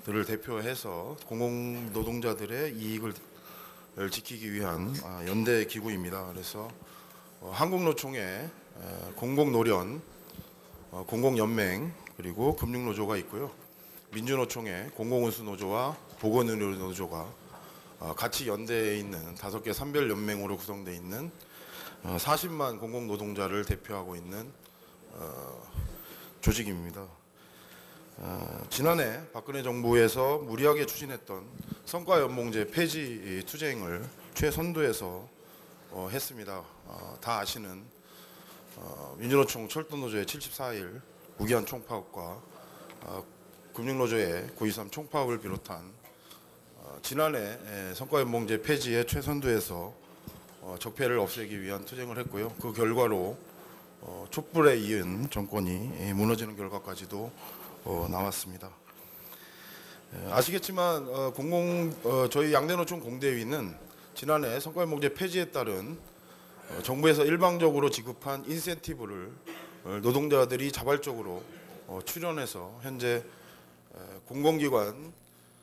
들을 대표해서 공공 노동자들의 이익을 지키기 위한 아, 연대 기구입니다. 그래서 어, 한국노총에 공공노련, 어, 공공연맹 그리고 금융노조가 있고요. 민주노총에 공공운수노조와 보건의료노조가 어, 같이 연대해 있는 다섯 개 산별연맹으로 구성되어 있는 어, 사십만 공공노동자를 대표하고 있는 어, 조직입니다. 어, 지난해 박근혜 정부에서 무리하게 추진했던 성과연봉제 폐지 투쟁을 최선두에서 어, 했습니다. 어, 다 아시는 어, 민주노총 철도노조의 칠십사 일 무기한 총파업과 어, 금융노조의 구이삼 총파업을 비롯한 어, 지난해 에, 성과연봉제 폐지의 최선두에서 어, 적폐를 없애기 위한 투쟁을 했고요. 그 결과로 어, 촛불에 이은 정권이 예, 무너지는 결과까지도 어, 나왔습니다. 예, 아시겠지만 어, 공공 어, 저희 양대노총 공대위는 지난해 성과연봉제 폐지에 따른 어, 정부에서 일방적으로 지급한 인센티브를 어, 노동자들이 자발적으로 어, 출연해서 현재 에, 공공기관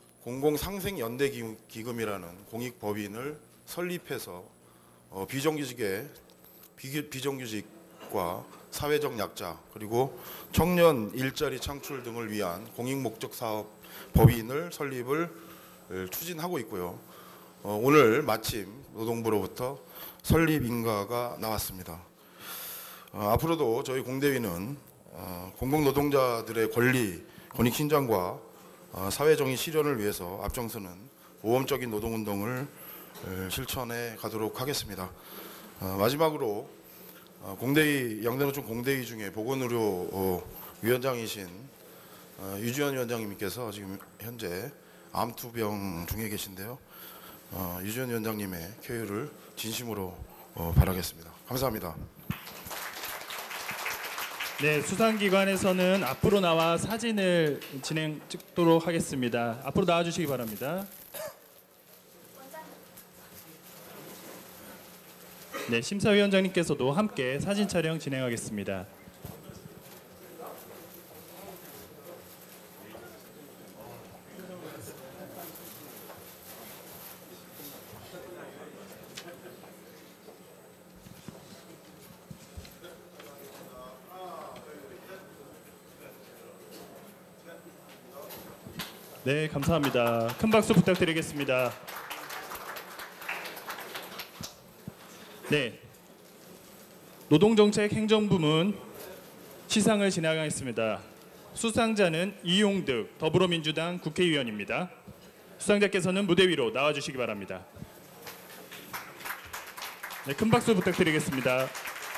공공상생연대기금이라는 공익법인을 설립해서 어, 비정규직의 비, 비정규직과 사회적 약자 그리고 청년 일자리 창출 등을 위한 공익목적 사업 법인을 설립을 추진하고 있고요. 어, 오늘 마침 노동부로부터 설립 인가가 나왔습니다. 어, 앞으로도 저희 공대위는 어, 공공노동자들의 권리, 권익 신장과 어, 사회정의 실현을 위해서 앞장서는 모범적인 노동운동을 에, 실천해 가도록 하겠습니다. 어, 마지막으로 어, 공대위 양대노총 공대위 중에 보건의료 어, 위원장이신 어, 유지원 위원장님께서 지금 현재 암투병 중에 계신데요. 어, 유지원 위원장님의 쾌유를 진심으로 어, 바라겠습니다. 감사합니다. 네, 수상기관에서는 앞으로 나와 사진을 진행 찍도록 하겠습니다. 앞으로 나와주시기 바랍니다. 네, 심사위원장님께서도 함께 사진 촬영 진행하겠습니다. 네, 감사합니다. 큰 박수 부탁드리겠습니다. 네, 노동정책 행정부문 시상을 진행하겠습니다. 수상자는 이용득 더불어민주당 국회의원입니다. 수상자께서는 무대 위로 나와주시기 바랍니다. 네, 큰 박수 부탁드리겠습니다.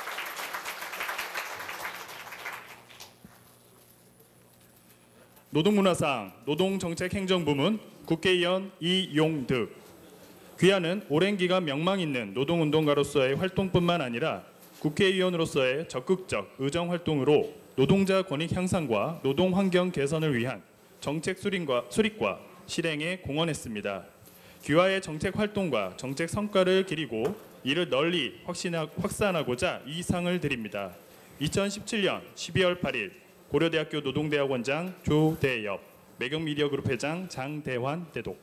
노동문화상 노동정책행정부문 국회의원 이용득. 귀하는 오랜 기간 명망 있는 노동운동가로서의 활동뿐만 아니라 국회의원으로서의 적극적 의정활동으로 노동자 권익 향상과 노동환경 개선을 위한 정책 수립과, 수립과 실행에 공헌했습니다. 귀하의 정책 활동과 정책 성과를 기리고 이를 널리 확신하, 확산하고자 이 상을 드립니다. 이천십칠 년 십이월 팔일 고려대학교 노동대학원장 조대엽, 매경미디어그룹 회장 장대환 대독.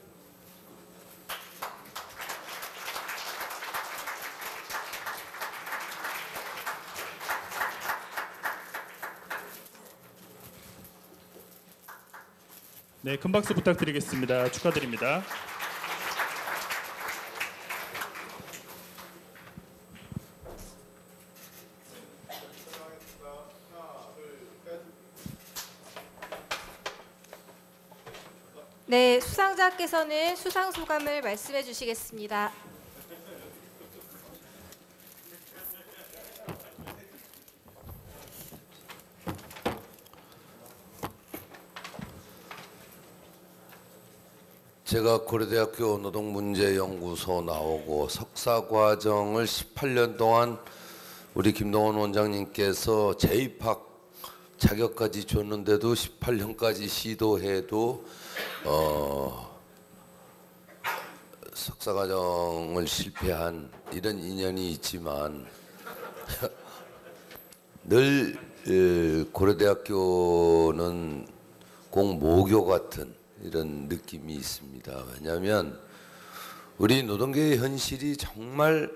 네, 큰 박수 부탁드리겠습니다. 축하드립니다. 네, 수상자께서는 수상 소감을 말씀해 주시겠습니다. 제가 고려대학교 노동문제연구소 나오고 석사과정을 십팔 년 동안 우리 김동원 원장님께서 재입학 자격까지 줬는데도 십팔 년까지 시도해도 어, 석사과정을 실패한 이런 인연이 있지만 늘 고려대학교는 공모교 같은 이런 느낌이 있습니다. 왜냐하면 우리 노동계의 현실이 정말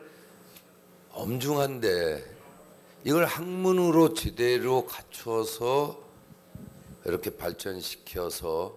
엄중한데 이걸 학문으로 제대로 갖추어서 이렇게 발전시켜서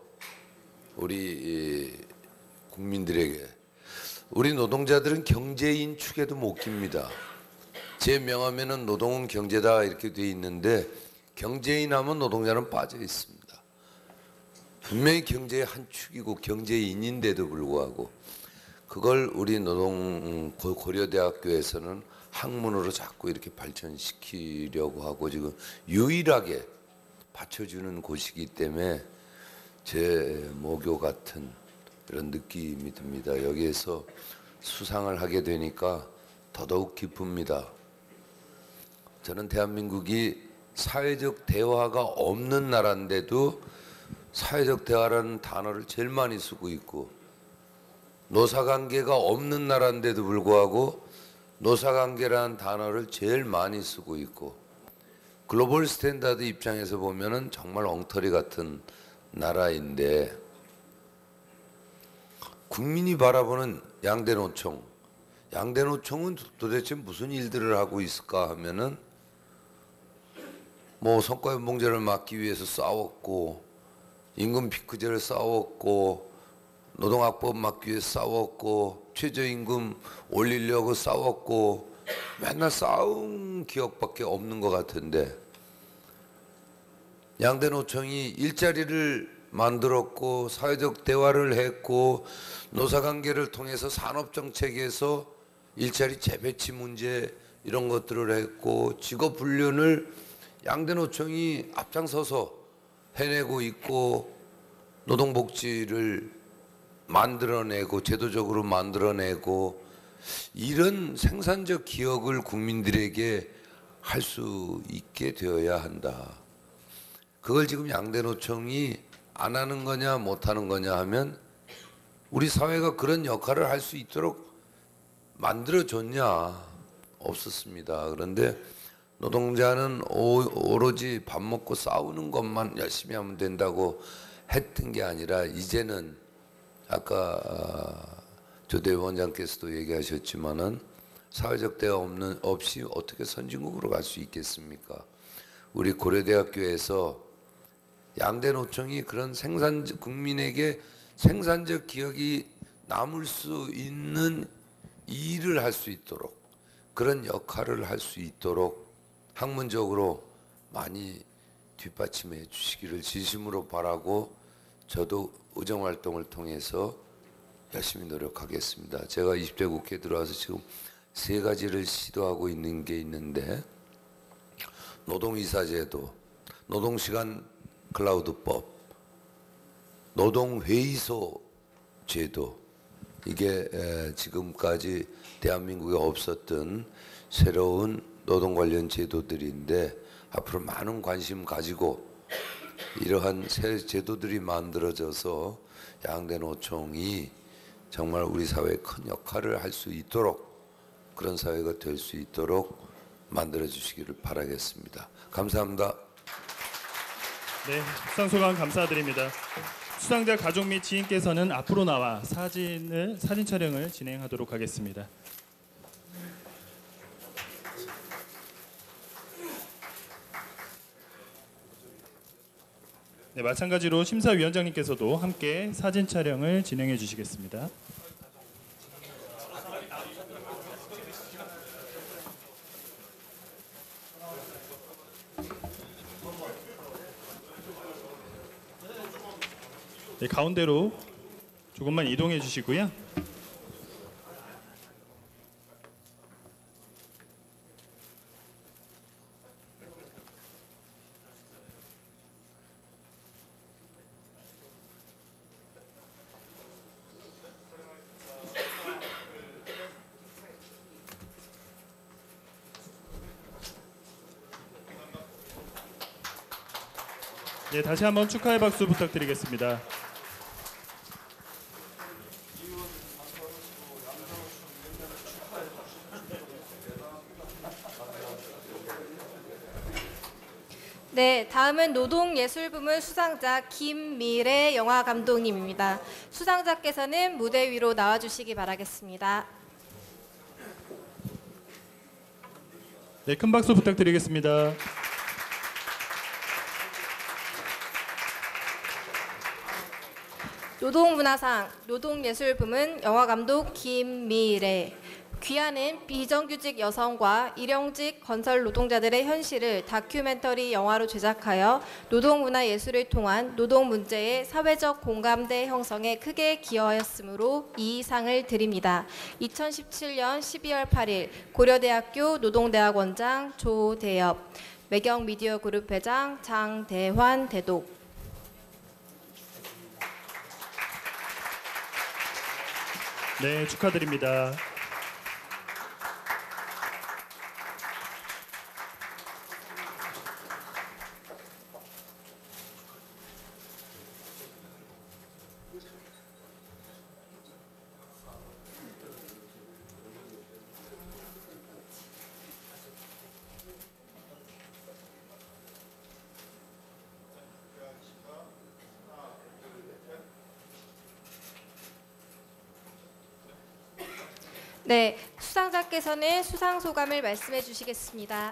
우리 국민들에게, 우리 노동자들은 경제인 축에도 못 깁니다. 제 명함에는 노동은 경제다 이렇게 돼 있는데 경제인 하면 노동자는 빠져 있습니다. 분명히 경제의 한 축이고 경제인인데도 불구하고 그걸 우리 노동 고려대학교에서는 학문으로 자꾸 이렇게 발전시키려고 하고 지금 유일하게 받쳐주는 곳이기 때문에 제 모교 같은 이런 느낌이 듭니다. 여기에서 수상을 하게 되니까 더더욱 기쁩니다. 저는 대한민국이 사회적 대화가 없는 나라인데도 사회적 대화라는 단어를 제일 많이 쓰고 있고, 노사관계가 없는 나라인데도 불구하고 노사관계라는 단어를 제일 많이 쓰고 있고, 글로벌 스탠다드 입장에서 보면은 정말 엉터리 같은 나라인데, 국민이 바라보는 양대노총, 양대노총은 도대체 무슨 일들을 하고 있을까 하면은 뭐 성과연봉제를 막기 위해서 싸웠고, 임금 피크제를 싸웠고, 노동학법 막기 위해서 싸웠고, 최저임금 올리려고 싸웠고, 맨날 싸운 기억밖에 없는 것 같은데, 양대노총이 일자리를 만들었고 사회적 대화를 했고 노사관계를 통해서 산업정책에서 일자리 재배치 문제 이런 것들을 했고 직업훈련을 양대노총이 앞장서서 해내고 있고 노동복지를 만들어내고 제도적으로 만들어내고 이런 생산적 기억을 국민들에게 할 수 있게 되어야 한다. 그걸 지금 양대노총이 안 하는 거냐 못 하는 거냐 하면 우리 사회가 그런 역할을 할 수 있도록 만들어줬냐? 없었습니다. 그런데 노동자는 오로지 밥 먹고 싸우는 것만 열심히 하면 된다고 했던 게 아니라 이제는 아까 조대 원장께서도 얘기하셨지만은 사회적 대화 없는 없이 어떻게 선진국으로 갈 수 있겠습니까? 우리 고려대학교에서 양대노총이 그런 생산 국민에게 생산적 기억이 남을 수 있는 일을 할 수 있도록 그런 역할을 할 수 있도록 학문적으로 많이 뒷받침해 주시기를 진심으로 바라고 저도 의정활동을 통해서 열심히 노력하겠습니다. 제가 이십 대 국회에 들어와서 지금 세 가지를 시도하고 있는 게 있는데 노동이사제도, 노동시간 클라우드법, 노동회의소 제도, 이게 지금까지 대한민국에 없었던 새로운 노동 관련 제도들인데 앞으로 많은 관심 가지고 이러한 새 제도들이 만들어져서 양대노총이 정말 우리 사회에 큰 역할을 할 수 있도록 그런 사회가 될 수 있도록 만들어 주시기를 바라겠습니다. 감사합니다. 네, 수상소감 감사드립니다. 수상자 가족 및 지인께서는 앞으로 나와 사진을 사진 촬영을 진행하도록 하겠습니다. 네, 마찬가지로 심사위원장님께서도 함께 사진 촬영을 진행해 주시겠습니다. 네, 가운데로 조금만 이동해 주시고요. 네, 다시 한번 축하의 박수 부탁드리겠습니다. 네, 다음은 노동예술부문 수상자 김미래 영화감독님입니다. 수상자께서는 무대 위로 나와주시기 바라겠습니다. 네, 큰 박수 부탁드리겠습니다. 노동문화상 노동예술부문 영화감독 김미래. 귀하는 비정규직 여성과 일용직 건설 노동자들의 현실을 다큐멘터리 영화로 제작하여 노동문화예술을 통한 노동 문제의 사회적 공감대 형성에 크게 기여하였으므로 이 상을 드립니다. 이천십칠 년 십이월 팔일 고려대학교 노동대학원장 조대엽, 매경미디어그룹 회장 장대환 대독. 네, 축하드립니다. 네, 수상자께서는 수상 소감을 말씀해 주시겠습니다.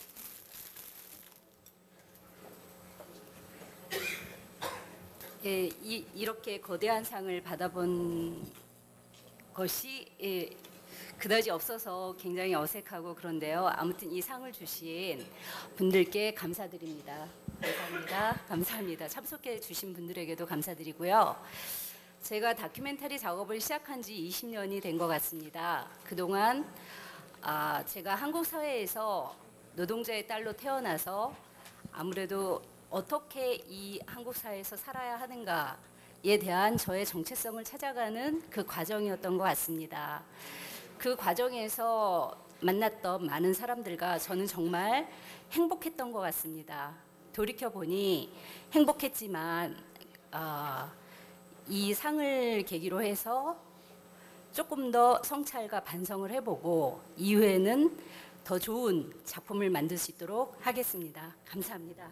예, 이, 이렇게 거대한 상을 받아본 것이 예, 그다지 없어서 굉장히 어색하고 그런데요. 아무튼 이 상을 주신 분들께 감사드립니다. 감사합니다. 감사합니다. 참석해 주신 분들에게도 감사드리고요. 제가 다큐멘터리 작업을 시작한 지 이십 년이 된 것 같습니다. 그동안 아, 제가 한국 사회에서 노동자의 딸로 태어나서 아무래도 어떻게 이 한국 사회에서 살아야 하는가에 대한 저의 정체성을 찾아가는 그 과정이었던 것 같습니다. 그 과정에서 만났던 많은 사람들과 저는 정말 행복했던 것 같습니다. 돌이켜보니 행복했지만 어, 이 상을 계기로 해서 조금 더 성찰과 반성을 해보고 이후에는 더 좋은 작품을 만들 수 있도록 하겠습니다. 감사합니다.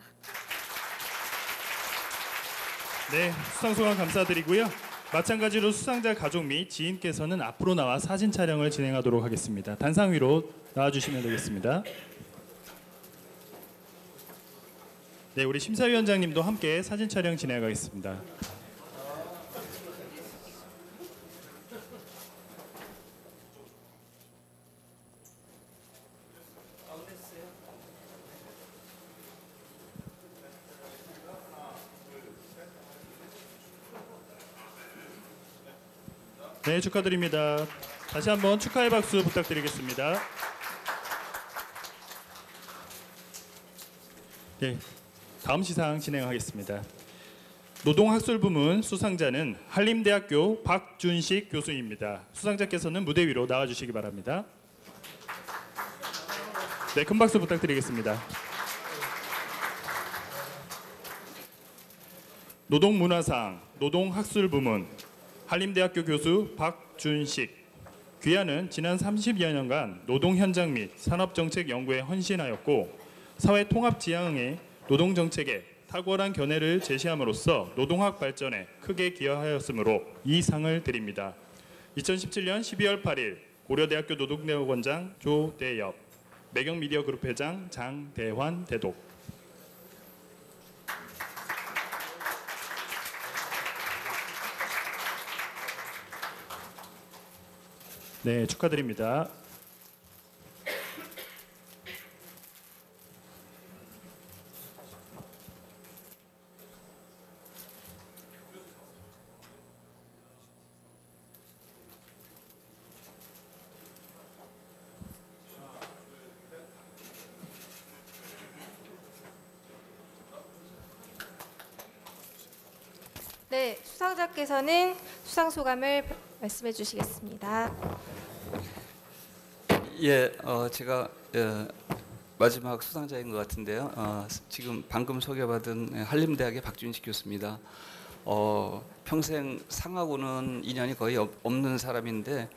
네, 수상소감 감사드리고요. 마찬가지로 수상자 가족 및 지인께서는 앞으로 나와 사진 촬영을 진행하도록 하겠습니다. 단상 위로 나와주시면 되겠습니다. 네, 우리 심사위원장님도 함께 사진 촬영 진행하겠습니다. 네, 축하드립니다. 다시 한번 축하의 박수 부탁드리겠습니다. 네, 다음 시상 진행하겠습니다. 노동학술부문 수상자는 한림대학교 박준식 교수입니다. 수상자께서는 무대 위로 나와주시기 바랍니다. 네, 큰 박수 부탁드리겠습니다. 노동문화상 노동학술부문 한림대학교 교수 박준식. 귀하는 지난 삼십여 년간 노동 현장 및 산업정책 연구에 헌신하였고 사회 통합 지향의 노동정책에 탁월한 견해를 제시함으로써 노동학 발전에 크게 기여하였으므로 이 상을 드립니다. 이천십칠 년 십이월 팔일 고려대학교 노동대학원장 조대엽, 매경미디어그룹 회장 장대환 대독. 네, 축하드립니다. 네, 수상자께서는 수상 소감을 말씀해 주시겠습니다. 예, 어, 제가 예, 마지막 수상자인 것 같은데요. 어, 지금 방금 소개받은 한림대학의 박준식 교수입니다. 어, 평생 상하고는 인연이 거의 없, 없는 사람인데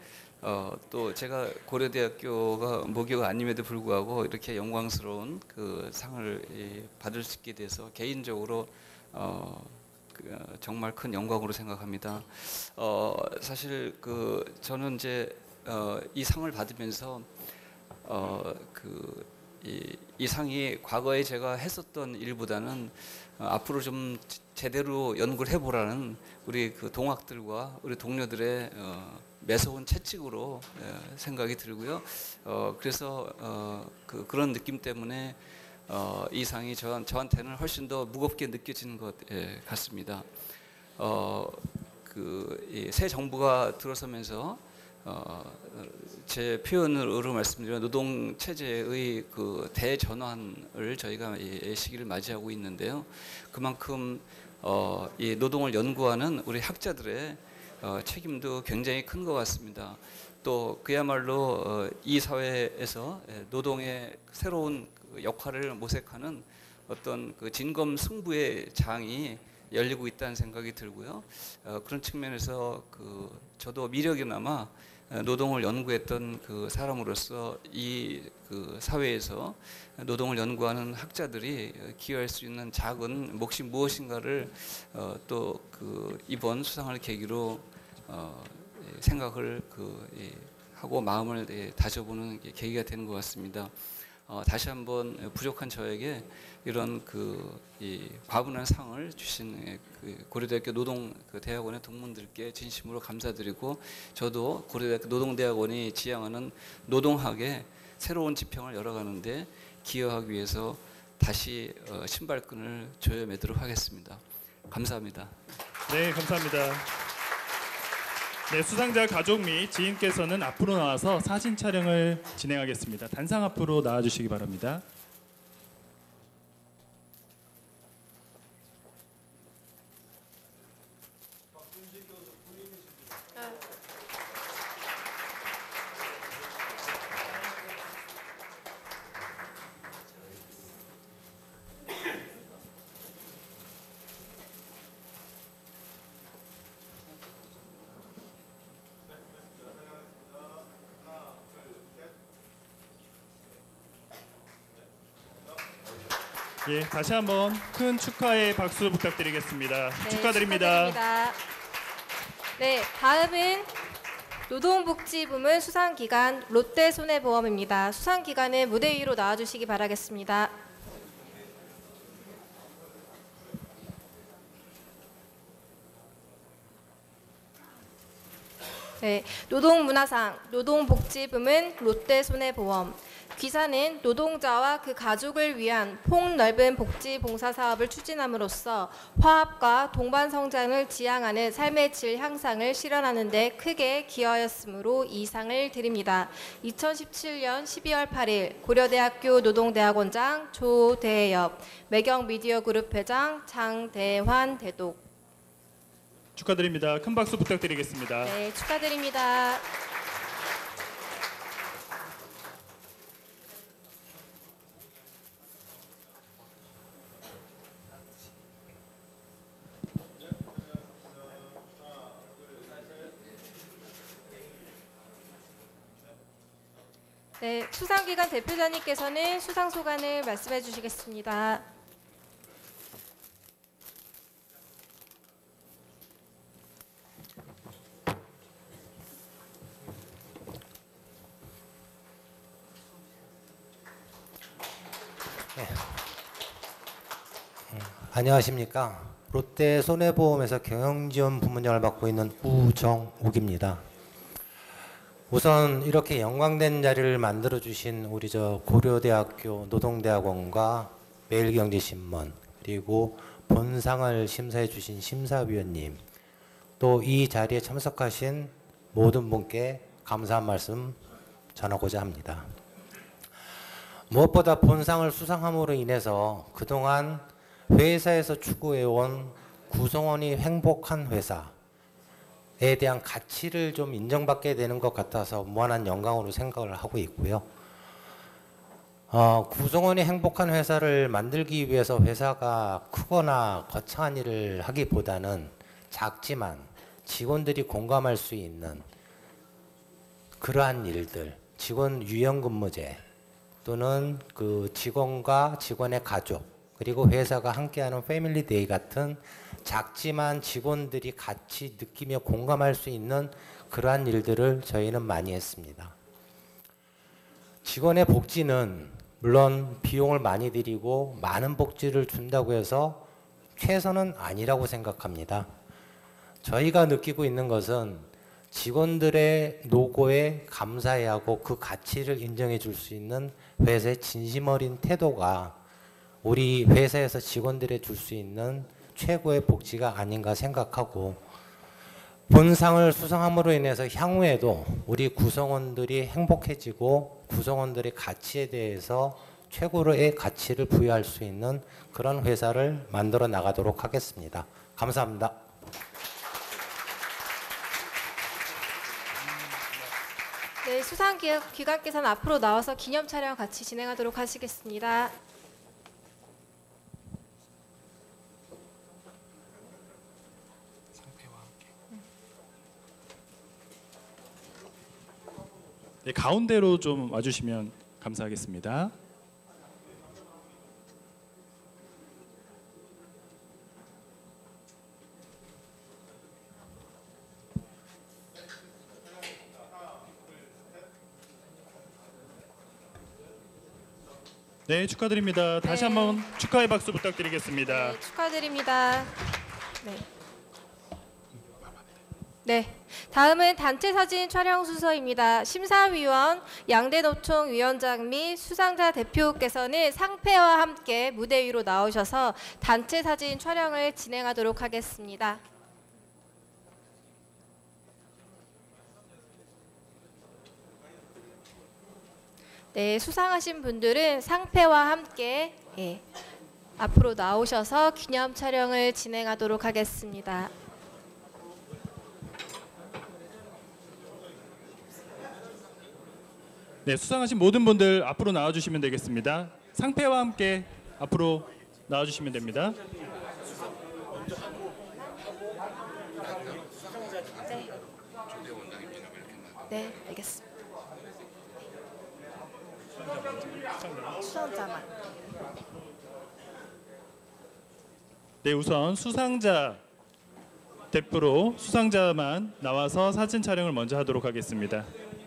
어, 또 제가 고려대학교가 모교가 아님에도 불구하고 이렇게 영광스러운 그 상을 이, 받을 수 있게 돼서 개인적으로 어, 그, 정말 큰 영광으로 생각합니다. 어, 사실 그 저는 이제 어, 이 상을 받으면서 어, 그, 이, 이 상이 과거에 제가 했었던 일보다는 어, 앞으로 좀 제대로 연구를 해보라는 우리 그 동학들과 우리 동료들의 어, 매서운 채찍으로 예, 생각이 들고요. 어, 그래서 어, 그, 그런 느낌 때문에 어, 이 상이 저, 저한테는 훨씬 더 무겁게 느껴지는 것 예, 같습니다. 어, 그, 새 정부가 들어서면서 어, 제 표현으로 말씀드리면 노동 체제의 그 대전환을 저희가 이 시기를 맞이하고 있는데요. 그만큼 어, 이 노동을 연구하는 우리 학자들의 어, 책임도 굉장히 큰 것 같습니다. 또 그야말로 어, 이 사회에서 노동의 새로운 그 역할을 모색하는 어떤 그 진검승부의 장이 열리고 있다는 생각이 들고요. 어, 그런 측면에서 그 저도 미력이나마 노동을 연구했던 그 사람으로서 이 그 사회에서 노동을 연구하는 학자들이 기여할 수 있는 작은 몫이 무엇인가를 어, 또 그 이번 수상을 계기로 어, 생각을 그 하고 마음을 다져보는 계기가 되는 것 같습니다. 어, 다시 한번 부족한 저에게 이런 그 이 과분한 상을 주신 그 고려대학교 노동대학원의 동문들께 진심으로 감사드리고, 저도 고려대학교 노동대학원이 지향하는 노동학의 새로운 지평을 열어가는데 기여하기 위해서 다시 어, 신발끈을 조여매도록 하겠습니다. 감사합니다. 네, 감사합니다. 네, 수상자 가족 및 지인께서는 앞으로 나와서 사진 촬영을 진행하겠습니다. 단상 앞으로 나와주시기 바랍니다. 예, 다시 한번 큰 축하의 박수 부탁드리겠습니다. 네, 축하드립니다. 축하드립니다. 네, 다음은 노동복지부문 수상기관 롯데손해보험입니다. 수상기관은 무대 위로 나와주시기 바라겠습니다. 네, 노동문화상 노동복지부문 롯데손해보험. 귀사는 노동자와 그 가족을 위한 폭넓은 복지 봉사 사업을 추진함으로써 화합과 동반 성장을 지향하는 삶의 질 향상을 실현하는 데 크게 기여하였으므로 이 상을 드립니다. 이천십칠 년 십이월 팔일 고려대학교 노동대학원장 조대엽, 매경미디어그룹 회장 장대환 대독. 축하드립니다. 큰 박수 부탁드리겠습니다. 네, 축하드립니다. 네, 수상기관 대표자님께서는 수상 소감을 말씀해 주시겠습니다. 네. 안녕하십니까. 롯데 손해보험에서 경영지원 부문장을 맡고 있는 우정욱입니다. 우선 이렇게 영광된 자리를 만들어 주신 우리 저 고려대학교 노동대학원과 매일경제신문, 그리고 본상을 심사해 주신 심사위원님, 또 이 자리에 참석하신 모든 분께 감사한 말씀 전하고자 합니다. 무엇보다 본상을 수상함으로 인해서 그동안 회사에서 추구해온 구성원이 행복한 회사에 대한 가치를 좀 인정받게 되는 것 같아서 무한한 영광으로 생각을 하고 있고요. 어, 구성원이 행복한 회사를 만들기 위해서 회사가 크거나 거창한 일을 하기보다는 작지만 직원들이 공감할 수 있는 그러한 일들, 직원 유연근무제 또는 그 직원과 직원의 가족 그리고 회사가 함께하는 패밀리데이 같은 작지만 직원들이 같이 느끼며 공감할 수 있는 그러한 일들을 저희는 많이 했습니다. 직원의 복지는 물론 비용을 많이 들이고 많은 복지를 준다고 해서 최선은 아니라고 생각합니다. 저희가 느끼고 있는 것은 직원들의 노고에 감사해야 하고 그 가치를 인정해 줄 수 있는 회사의 진심 어린 태도가 우리 회사에서 직원들에 줄 수 있는 최고의 복지가 아닌가 생각하고, 본상을 수상함으로 인해서 향후에도 우리 구성원들이 행복해지고 구성원들의 가치에 대해서 최고의 가치를 부여할 수 있는 그런 회사를 만들어 나가도록 하겠습니다. 감사합니다. 네, 수상기관께서는 앞으로 나와서 기념 촬영 같이 진행하도록 하시겠습니다. 네, 가운데로 좀 와주시면 감사하겠습니다. 네, 축하드립니다. 다시 네. 한번 축하의 박수 부탁드리겠습니다. 네, 축하드립니다. 네. 네, 다음은 단체 사진 촬영 순서입니다. 심사위원, 양대노총 위원장 및 수상자 대표께서는 상패와 함께 무대 위로 나오셔서 단체 사진 촬영을 진행하도록 하겠습니다. 네, 수상하신 분들은 상패와 함께 예, 앞으로 나오셔서 기념 촬영을 진행하도록 하겠습니다. 네, 수상하신 모든 분들 앞으로 나와주시면 되겠습니다. 상패와 함께 앞으로 나와주시면 됩니다. 네, 네, 알겠습니다. 수상자만. 네, 우선 수상자 대표로 수상자만 나와서 사진 촬영을 먼저 하도록 하겠습니다.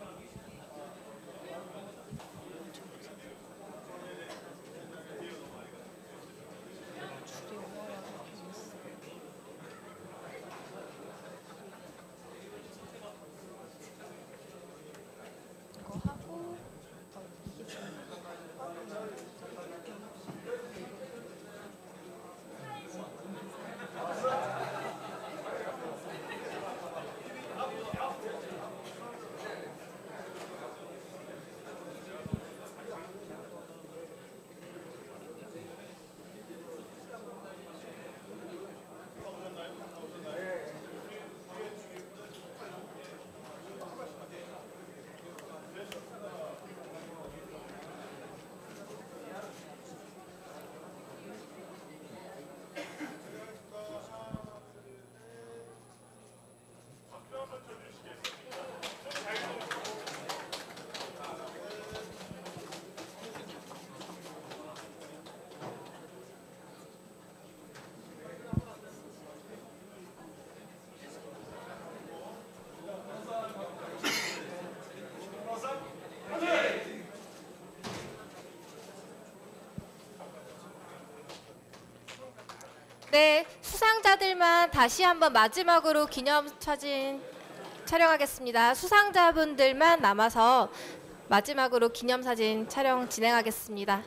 네, 수상자들만 다시 한번 마지막으로 기념 사진 촬영하겠습니다. 수상자분들만 남아서 마지막으로 기념사진 촬영 진행하겠습니다.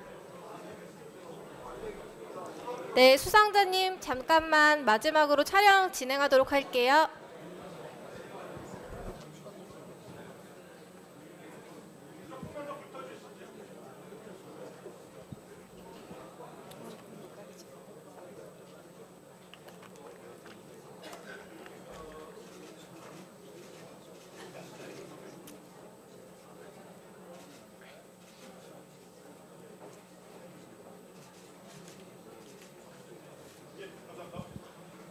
네, 수상자님 잠깐만 마지막으로 촬영 진행하도록 할게요.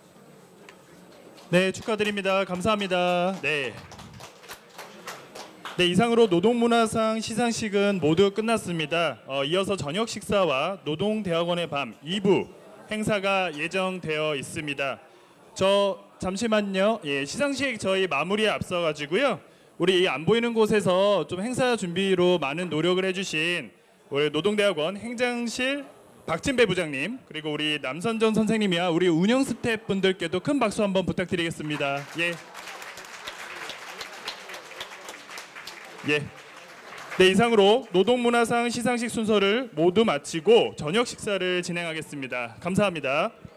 네, 축하드립니다. 감사합니다. 네. 네, 이상으로 노동문화상 시상식은 모두 끝났습니다. 어, 이어서 저녁 식사와 노동대학원의 밤 이 부 행사가 예정되어 있습니다. 저 잠시만요. 예, 시상식 저희 마무리에 앞서 가지고요. 우리 이 안 보이는 곳에서 좀 행사 준비로 많은 노력을 해주신 우리 노동대학원 행정실 박진배 부장님, 그리고 우리 남선정 선생님이야 우리 운영 스태프분들께도 큰 박수 한번 부탁드리겠습니다. 예. 예. 네, 이상으로 노동문화상 시상식 순서를 모두 마치고 저녁 식사를 진행하겠습니다. 감사합니다.